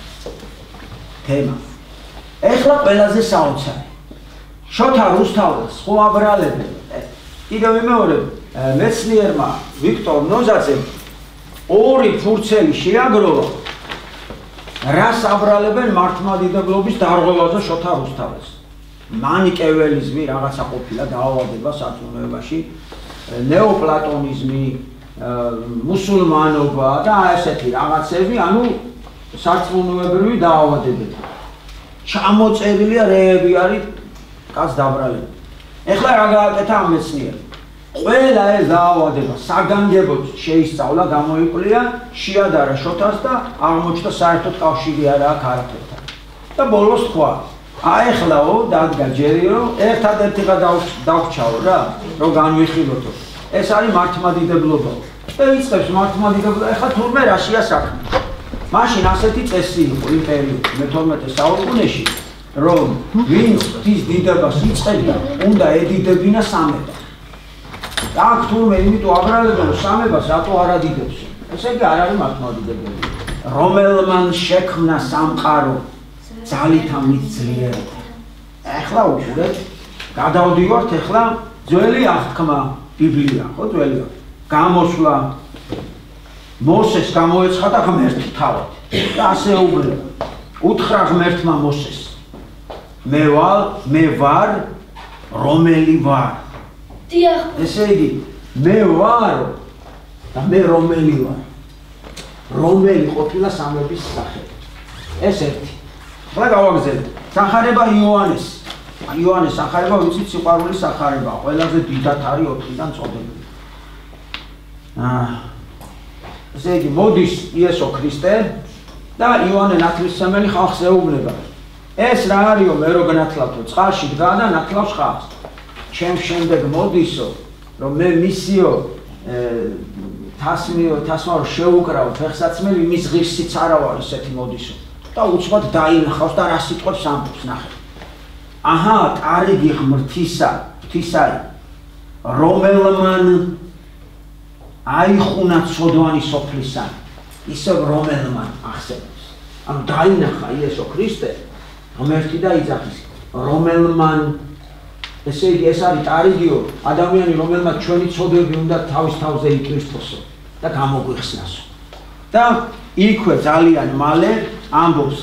თემა ეხლა ყველაზე საოცარი შოთა რუსთაველს ხო აბრალებენ კიდევ მეორე მეცნიერმა ვიქტორ ნოზაძემ ორი ფურცელი შეაგროვა რას აბრალებენ მართლმადიდებლობის დარღვევაზე შოთა რუსთაველს მანიკეველიზმი რაღაცა ყოფილა დაავადება სარწმუნოებაში ნეოპლატონიზმი მუსულმანობა და ესეთი რაღაცები ანუ სარწმუნოებრივი დაავადებები ჩამოწერილია რეები არის კაც დაბრალები ეხლა რა გააკეთა ამ მეცნიერმა ყველა ეს დაავადება საგანგებოდ შეისწავლა გამოიკვლია შეადარა შოთას და აღმოჩნდა საერთოდ კავშირი არ აქვს არაფერთან და ბოლოს თქვა აეხლაო დადგა ჯერი რომ ერთადერთი დავჩაო რა რომ განვიხილოთ ეს არის მართლმადიდებლობა და იწყებს მართლმადიდებლობა ეხლა თურმე რაშია საქმე მაშინ ასეთი წესი იყო იმ პერიოდში მეთორმეტე საუკუნეში რომ ვინც ღვთის დიდებას იწყებდა უნდა ედიდებინა სამება და აქ თურმე იმიტომ აბრალებენ რომ სამებას რატო არ ადიდებს ესე იგი არ არის მართლმადიდებლობა რომელმან შექმნა სამყარო ძალითა მიძლიერება ეხლა უყურეთ გადავდივართ ეხლა ძველი აღთქმა ბიბლია ხო ძველი გამოსვლა მოსეს გამოეცხადა ღმერთი თავად და ასე უბრალოდ უთხრა ღმერთმა მოსეს მე ვალ მე ვარ რომელი ვარ დიახ ესე იგი მე ვარ და მე რომელი ვარ რომელი ყოფილა სამების სახე ეს ერთი და გავაგზავნე სახარება იოანეს იოანეს სახარება ვიცით სიყვარულის სახარება ყველაზე დიდად არის ოთხიდან წოდებული აა ესე იგი მოდის იესო ქრისტე და იოანე ნათლისმცემელი ხალხს ეუბნება ეს რა არისო მე რო განათლავთო წყალში დგა და ნათლავს ხალხს ჩემ შემდეგ მოდისო რომ მე მისიო თასმიო თასმა რო შეუკრავ ფეხსაცმელი მის ღირსიც არა ვარ ესეთი მოდისო და უცბად დაინახავს და რა სიტყვებს ამბობს ნახე აჰა კარგი ღმრთისა ღვთისა რომელმან აიხუნა ცოდვანი სოფლისა ისევ რომელმან ახსენებს ანუ დაინახა იესო ქრისტე ღმერთი და იძახის რომელმან ესე იგი ეს არის ტარიგიო ადამიანი რომელმაც ჩვენი ცოდვები უნდა თავის თავზე იტვირთოსო და გამოგვიხსნასო და იქვე ძალიან მალე ამბობს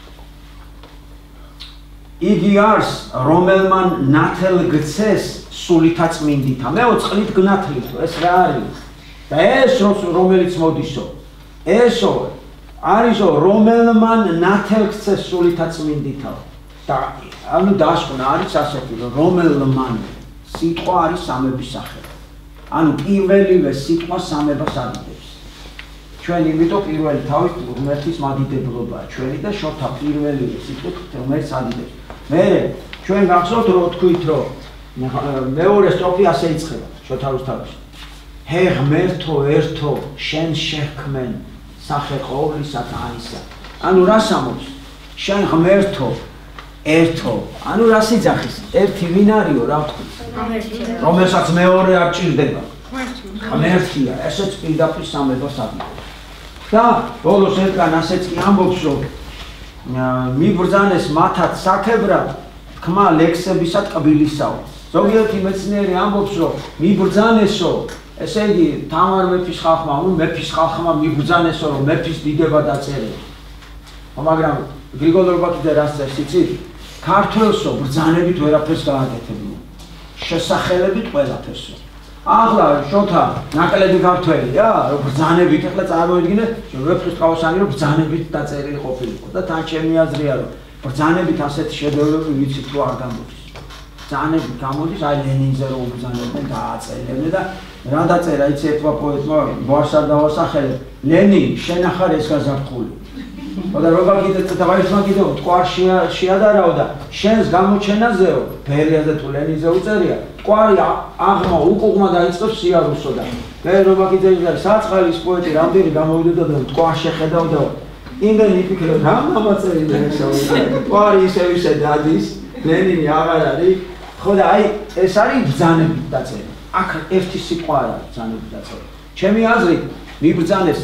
იგი არის რომელმან ნათელ გცეს სულითა წმინდითა მეო წყლით გნათლითო ეს რა არის და ეს რომელიც მოდისო ესო არისო რომელმან ნათელ გცეს სულითა წმინდითა და ანუ დასკვნა არის ასეთი, რომ რომელმან სიტყვა არის სამების სახელი. ანუ პირველივე სიტყვა სამებას ადიდებს. ჩვენ იმიტომ პირველი თავით ღმერთის მადიდებლობაა ჩვენი და შოთა პირველივე სიტყვით ღმერთს ადიდებს. მერე ჩვენ გახსოვთ რომ თქვით რომ მეორე სტროფი ასე იწყება შოთა რუსთავის. ჰე ღმერთო ერთო შენ შექმენ სახე ყოვლისა და ამისა. ანუ რას ამბობს? შენ ღმერთო ერთო, ანუ რას იძახის? ერთი ვინ არისო რა ვთქვით? რომელსაც მეორე არ ჭირდება. ღმერთია, ესეც პირდაპირ სამებას ადიდებს. და ბოლოს ერთგან ასეც კი ამბობს რომ მიბრძანეს მათაც საქებრად თქმა ლექსებისა ტკბილისაო. ზოგიერთი მეცნიერი ამბობს რომ მიბრძანესო, ესე იგი თამარ მეფის ხალხმა, ანუ მეფის ხალხმა მიბრძანესო რომ მეფის დიდება დაწერეს. მაგრამ გრიგოლ ორბაქიძე რას წერს იცით? ქართველსო ბრძანებით ვერაფერს გააკეთებინა. შესახელებით ყველაფერსო. ახლა შოთა ნაკლები ქართველია, რომ ბრძანებით ახლა წარმოიდგინეთ, ვეფხისტყაოსანი რომ ბრძანებით დაწერილი ყოფილიყო და თან ჩემი აზრია რომ ბრძანებით ასეთი შედევრები ვიცით თუ არ გამოდის. ბრძანებით გამოდის, აი ლენინზე რომ ბრძანებდნენ დააწერდნენ და რა დაწერა იცი ერთმა პოეტმა გვარს არ დავასახელებ. ლენინი, შენ ახარ ეს გაზაფხული. და როგორ კიდე დავაისმა კიდე ტყვარ შეადარავ და შენს გამოჩენაზეო ბერიაზე თუ ლენინზე უწერია ტყვარი აღმა უკუღმა დაიწყებს სიარუსო და მე როგორ კიდე საწყალის პოეტი რამდენი გამოვიდა და ტყვარ შეხედავ და იმდენი იფიქრე რა მამაწერია ესა ტყვარი ისე ისე დადის ლენინი აღარ არის ხო და აი ეს არის ბრძანებით დაწერილი აქ ერთი სიტყვა არის ბრძანებით დაწერილი ჩემი აზრით მიბრძანეს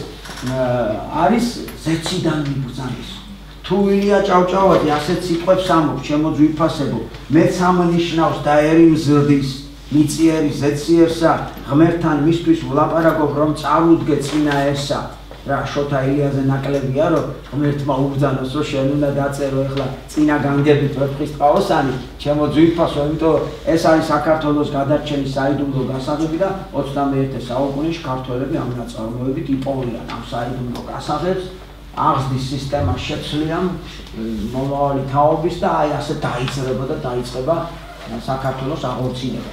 არის ზეციდან მიბრძანეს. თუ ილია ჭავჭავაძე ასეთ სიტყვებს ამბობს, ჩემო ძვირფასებო, მეც ამნიშნავს და ერი მზრდის, მიწიერი ზეციერსა, ღმერთთან მისთვის ვლაპარაკობ, რომ წარუდგე წინა ესა. რა შოთა ილიაზე ნაკლებია, რომ ღმერთმა უბრძანოს, რომ შენ უნდა დაწერო ეხლა წინა განგებით ვეფხისტყაოსანი, ჩემო ძვირფასო, იმიტომ ეს არის საქართველოს გადარჩენის საიდუმლო გასაღები და ოცდამეერთე საუკუნეში ქართველები ამ ნაწარმოებით იპოვიან ამ საიდუმლო გასაღებს, აღზრდის სისტემა შეცვლიან მომავალი თაობის და აი ასე დაიწყება და დაიწყება საქართველოს აღორძინება.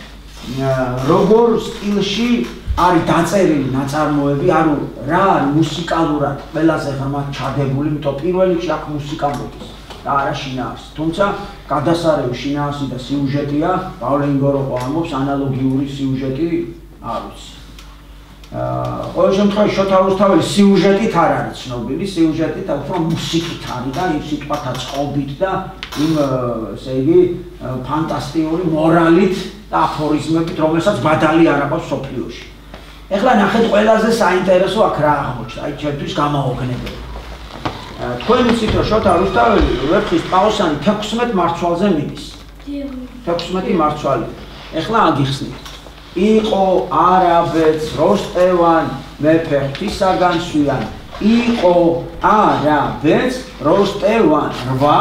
როგორ სტილში არის დაწერილი ნაწარმოები, ანუ რა არის მუსიკალურად ყველაზე ღრმად ჩადებული, იმიტომ პირველ რიგში აქ მუსიკა მოდის და არა შინაარსი. თუმცა გადასარევი შინაარსი და სიუჟეტია, პავლე ინგოროყო ამბობს, ანალოგიური სიუჟეტი არის. ყოველ შემთხვევაში შოთა რუსთაველი სიუჟეტით არ არის ცნობილი, სიუჟეტით უფრო მუსიკით არის და იმ სიტყვათა წყობით და იმ ესე იგი ფანტასტიკური მორალით და აფორიზმებით, რომელსაც ბადალი არ აქვს სოფლიოში. ეხლა ნახეთ ყველაზე საინტერესო აქ რა აღმოჩნდა, აი ჩემთვის გამაოგნებელი. თქვენ იცით რომ შოთა რუსთაველი ვეფხისტყაოსანი თექვსმეტ მარცვალზე მიდის. თექვსმეტი მარცვალი. ეხლა აგიხსნით. იყო არაბეთს როსტევან მეფე ღვთისაგან სვიან. იყო არაბეთს როსტევან რვა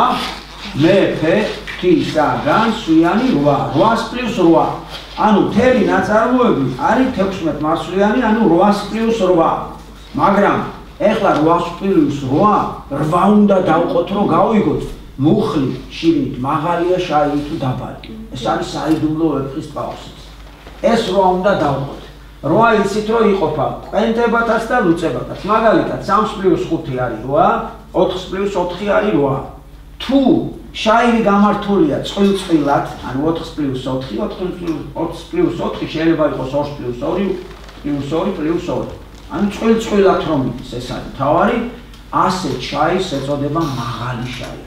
მეფე ღვთისაგან სვიანი რვა. რვას პლუს რვა. ანუ თელი ნაწარმოები არის თექვსმეტ მარცვლიანი, ანუ რვას პლუს რვა. მაგრამ ეხლა რვას პლუს რვა, რვა უნდა დავყოთ, რომ გავიგოთ მუხლი შიგნით მაღალია, შავი თუ დაბალი. ეს არის საიდუმლო ვეფხისტყაოსი. ეს რვა უნდა დავყოთ. რვა იცით რომ იყოფა კვენტებათაც და ლუწებათაც. მაგალითად სამს პლუს ხუთი არის რვა, ოთხს პლუს ოთხი არის რვა. თუ შაირი გამართულია წყვილ-წყვილად, ანუ ოთხს პლუს ოთხი, ოთხს პლუს ოთხი შეიძლება იყოს ორს პლუს ორი, პლუს ორი, პლუს ორი. ანუ წყვილ-წყვილად რომ ის ეს არის თავარი, ასეთ შაირს ეწოდება მაღალი შაირი.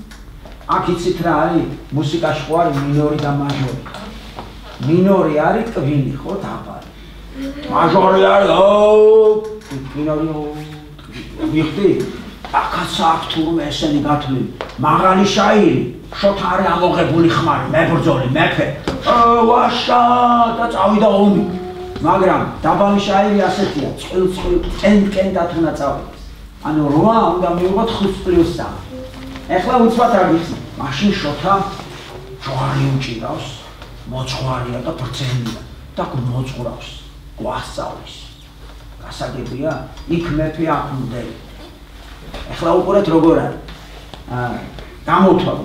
აქ იცით რა არის? მუსიკაში ხო არის მინორი და მაჟორი. მინორი არის ტკბილი, ხო, დაბალი. მაჟორი არის ო, მინორი ვიხდი. აქაც აქ თურმე ესენი გათვლილი. მაღალი შაირი, შოთა არის ამოღებული ხმარი, მებრძოლი, მეფე. ვაშა და წავიდა ომი. მაგრამ დაბალი შაირი ასეთია, წყვილ-წყვილ კენტ-კენტად უნდა წავიდეს. ანუ რვა უნდა მივიღოთ ხუთს პლუს სამი. ეხლა უცბად არ ვიცი, მაშინ შოთა ჯვარი უჭირავს, მოძღვარია და ბრძენია და მოძღვრავს, გვასწავლის. გასაგებია, იქ მეფე აქ მდელი. ეხლა უყურეთ როგორ არის. აა გამოვთვალოთ ეხლა.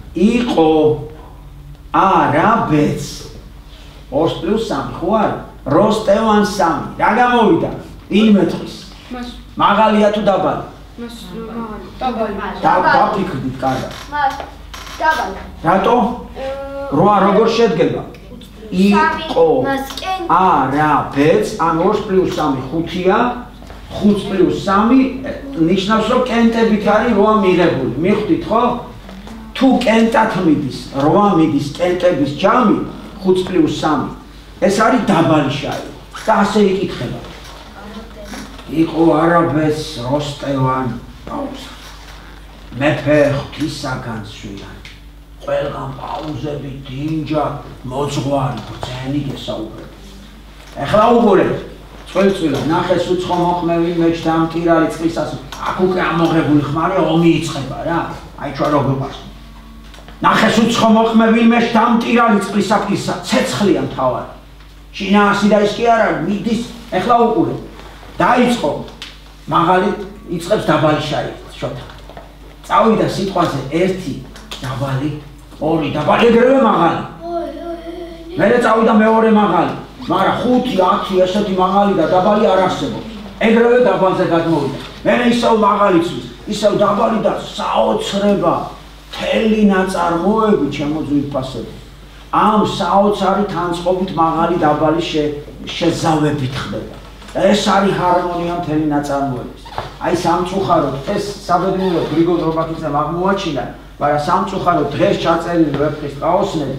იყო არა ბეც ორს პლუს სამი ხო არა როსტევან სამი რა გამოვიდა ინმეტყვის მას მაღალია თუ დაბალი მას დაბალი დაფიქრდით კარგად მას დაბალი რატო რვა როგორ შედგება იყო არა ბეც ან ორს პლუს სამი ხუთია ხუთს პლუს სამი ნიშნავს რომ კენტებით არის რვა მიღებული მიხვდით ხო თუ კენტად მიდის რვა მიდის კენტების ჯამი ხუთს პლუს სამი ეს არის დაბალი შაი და ასე იკითხება იყო არაბეს როსტევან პაუზა მეფე ღვთისაგან სვიან ყველგან პაუზები დინჯა მოძღვარი ბრძენი გესაუბრება ეხლა უყურეთ წველწვილა ნახეს უცხო მოხმევი მეჩ დამტირალი წყლისას აქ უკვე ამოღებული ხმარი ომი იწყება რა აი ჩვენ როგორ ვარ ნახეს უცხო მოხმევი მეჩ დამტირალი წყლისაფრისა ცეცხლია მთავარი შინაასი და ის კი არა მიდის ეხლა უყურეთ დაიწყო მაღალი იწყებს დაბალი შაი შოთა წავიდა სიტყვაზე ერთი დაბალი ორი დაბალი ეგრევე მაღალი მერე წავიდა მეორე მაღალი მაგრამ ხუთი ათი ესეთი მაღალი და დაბალი არ არსებობს ეგრევე დაბალზე გადმოვიდა მერე ისევ მაღალი ცვის ისევ დაბალი და საოცრება მთელი ნაწარმოები ჩემო ძვირფასები ამ საოცარი თანწყობით მაღალი დაბალი შეზავებით ხდება და ეს არის ჰარმონია მთელი ნაწარმოების აი სამწუხაროდ ეს საბედნიეროდ გრიგოლ რობაქიძემ აღმოაჩინა მაგრამ სამწუხაროდ დღეს ჩაწერილი ვეფხის ყაოსნები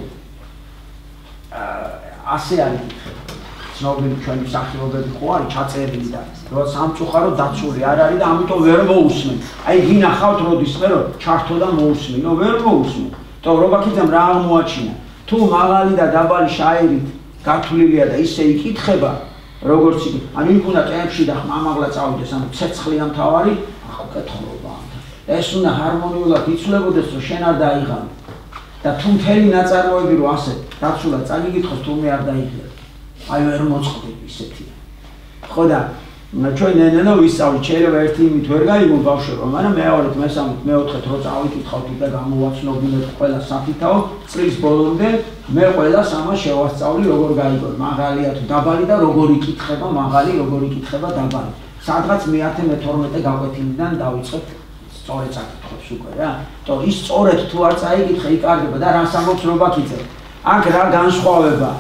ასე არის ცნობილი ჩვენი მსახიობები ხო არის ჩაწერილი და რომ სამწუხაროდ დაცული არ არის და ამიტომ ვერ მოусმენ აი გინახავთ როდისმე რომ ჩართო და მოусმინო ვერ მოусმენ თო რობაქიძემ რა აღმოაჩინა თუ მაღალი და დაბალი შაირით გათვლილია და ისე იკითხება როგორც იგი ანუ იქ უნდა კემში და ხმამაღლა წავიდეს ანუ ცეცხლია მთავარი ახლა კეთილობა ეს უნდა ჰარმონიულად იცვლებოდეს რომ შენ არ დაიღალე და თუ მთელი ნაწარმოები რო ასე დაცულად წაგიკითხოს თუ მე არ დაიღალე აი ვერ მოწყდები ისეთია ხო და ჩვენ ნენენა ვისწავლით შეიძლება ერთი იმით ვერ გაიგო ბავშვებო მაგრამ მეორედ მესამედ მეოთხედ რო წავიკითხავთ და გამოვაცნობინეთ ყველა საფითაო წლის ბოლომდე მე ყველას ამას შევასწავლი როგორ გაიგო მაღალია თუ დაბალი და როგორ იკითხება მაღალი როგორ იკითხება დაბალი სადღაც მეათე მეთორმეტე გაკვეთილიდან დავიწყეთ სწორედ წაკითხავს უკვე რა თო ის სწორედ თუ არ წაიკითხე იკარგება და რას ამბობს რობაქიძე აქ რა განსხვავება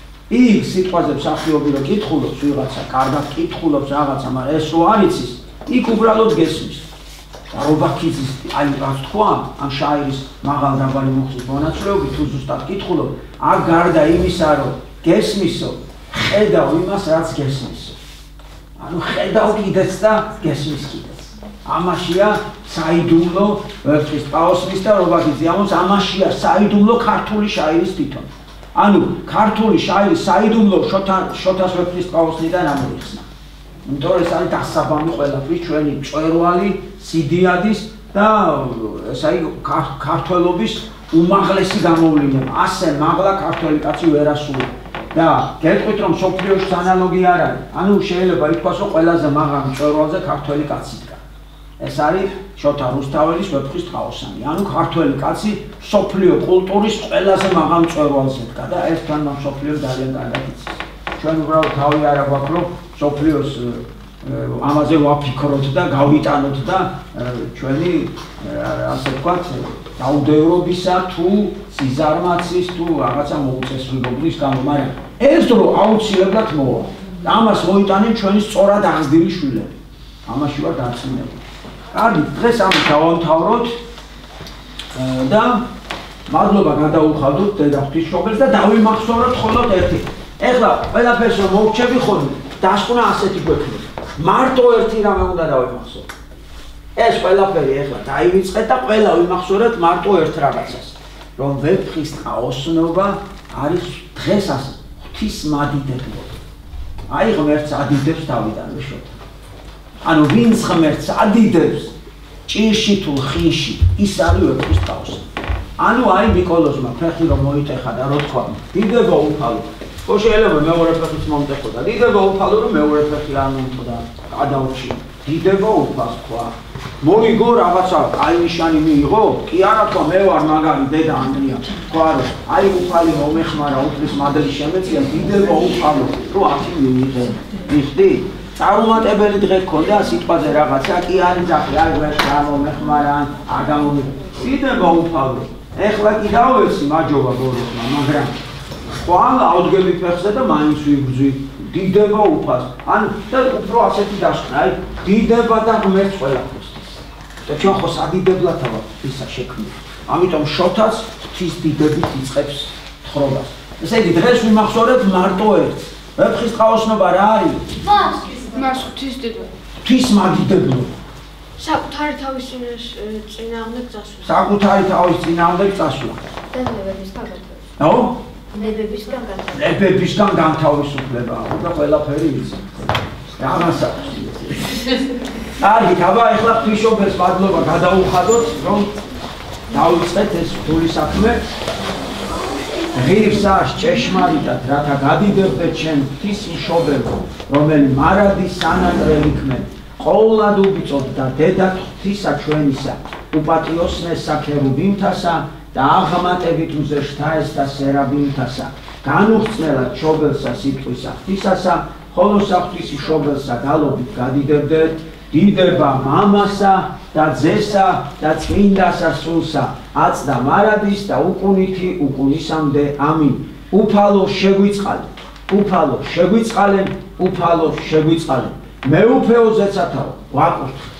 იქ სიტყვაზე მსახიობი რო კითხულობს ვიღაცა კარგად კითხულობს რაღაცა მაგრამ ეს რო არ იცის იქ უბრალოდ გესმის რობაქიძის აი რაც თქვა ამ შაირის მაღალ დაბალი მოხსის მონაცვლეობით თუ ზუსტად კითხულობ აქ გარდა იმისა რომ გესმისო ხედავ იმას რაც გესმისო ანუ ხედავ კიდეც და გესმის კიდეც ამაშია საიდუმლო ვეფხის ყაოსნის და რობაქიძე ამოს ამაშია საიდუმლო ქართული შაირის თვითონ ანუ ქართული შაირის საიდუმლო შოთას ვეფხის ყაოსნიდან ამოიხსნა იმიტომ რომ ეს არის დასაბამი ყველაფრის ჩვენი მწვერვალი სიდიადის და ესე იგი ქართველობის უმაღლესი გამოვლინება ასე მაღლა ქართველი კაცი ვერ ასულა და გეტყვით რომ სოფლიოში ანალოგი არ არის ანუ შეიძლება ითქვას რომ ყველაზე მაღალ მწვერვალზე ქართველი კაცი დგა ეს არის შოთა რუსთაველის ვეფხის ყაოსანი ანუ ქართველი კაცი სოფლიო კულტურის ყველაზე მაღალ მწვერვალზე დგა და ეს თან სოფლიო ძალიან კარგად იცის ჩვენ უბრალოდ თავი არ აგვაქვს რომ სოფლიოს ამაზე ვაფიქროთ და გავიტანოთ და ჩვენი ასე ვთქვათ დაუდევრობისა თუ სიზარმაცის თუ რაღაცა მოუწესრიგობის გამო მაგრამ ეს დრო აუცილებლად მოვა და ამას მოიტანენ ჩვენი სწორად აღზრდილი შვილები ამაში ვარ დარწმუნებული კარგი დღეს ამით დავამთავროთ და მადლობა გადაუხადოთ დედა ღვთისმშობელს და დავიმახსოვროთ მხოლოდ ერთი ეხლა ყველაფერს რომ მოვჩები ხოლმე დასკვნა ასეთი გვექნება მარტო ერთი რამე უნდა დავიმახსოვროთ ეს ყველაფერი ეხლა დაივიწყეთ და ყველა ვიმახსოვრეთ მარტო ერთ რაღაცას რომ ვეფხის ყაოსნობა არის დღეს ასე ღვთის მადიდებლობა აი ღმერთს ადიდებს დავიდანვე შოთა ანუ ვინც ღმერთს ადიდებს ჭირში თუ ხინში ის არის ვეფხის ყაოსნობა ანუ აი ნიკოლოზმა ფეხი რომ მოიტეხა და რო თქვა დიდება უფალო ხო შეიძლება მეორე ფეხიც მომტეხო და დიდება უფალო რომ მეორე ფეხი არ მომტყდა გადაურჩი დიდება უფალს თქვა. მოიგო რაღაცა კაი ნიშანი მიიღო, კი არა თქვა მე ვარ მაგარი დედა ანდრია. თქვა რომ აი უფალი მომეხმარა, უფლის მადლი შემეწია, დიდება უფალო, რომ ათი მიიღე. იხდი? წარუმატებელი დღე გქონდა სიტყვაზე რაღაცა, კი არის ძახი, აი ვერ გამომეხმარა, არ გამომი. დიდება უფალო. ეხლა კი დავეცი მაჯობა გოროსმა, მაგრამ ყველა ავდგები ფეხზე და მაინც ვიბრძვი. დიდება უფალს. ანუ და უფრო ასეთი დასკვნა, აი დიდება და ღმერთს ყველაფერს. და ჩვენ ხო სადიდებლად ვართ ისა შექმნილი. ამიტომ შოთაც ღვთის დიდებით იწყებს თხრობას. ესე იგი დღეს ვიმახსოვრებთ მარტო ერთს. ვეფხის ტყაოსნობა რა არის? მას მას ღვთის დიდება. ღვთის მაგიდებლობა. საკუთარი თავის წინააღმდეგ წასვლა. საკუთარი თავის წინააღმდეგ წასვლა. და ნებებისგან გათავისუფლება. ნო? ნებებისგან გათავისუფლება. ნებებისგან განთავისუფლება. და ყველაფერი იცი. რაღაცა. კარგი, აბა ეხლა ღვთისმშობელს მადლობა გადაუხადოთ, რომ დავიწყეთ ეს რთული საქმე. ღირსაშ ჭეშმარიტად, რათა გადიდებდეთ შენ ღვთისმშობელო, რომელი მარადი სანატრელი ქმენ. ყოვლად უბიწოთ და დედათ ღვთისა ჩვენისა, უპატიოსნესსა ქერუბიმთასა და აღამატებით უზეშთაეს და სერაბიმთასა, განუხრწნელად მშობელსა სიტყვისა ღვთისასა, ხოლო საღვთისმშობელსა გალობით გადიდებდეთ, დიდება მამასა და ძესა და წმინდასა სულსა, აწდა მარადის და უკუნითი უკუნისამდე ამინ. უფალო შეგვიწყალე, უფალო შეგვიწყალე, უფალო შეგვიწყალე. მე უფეო ზეცათაო, ვაკურთხ.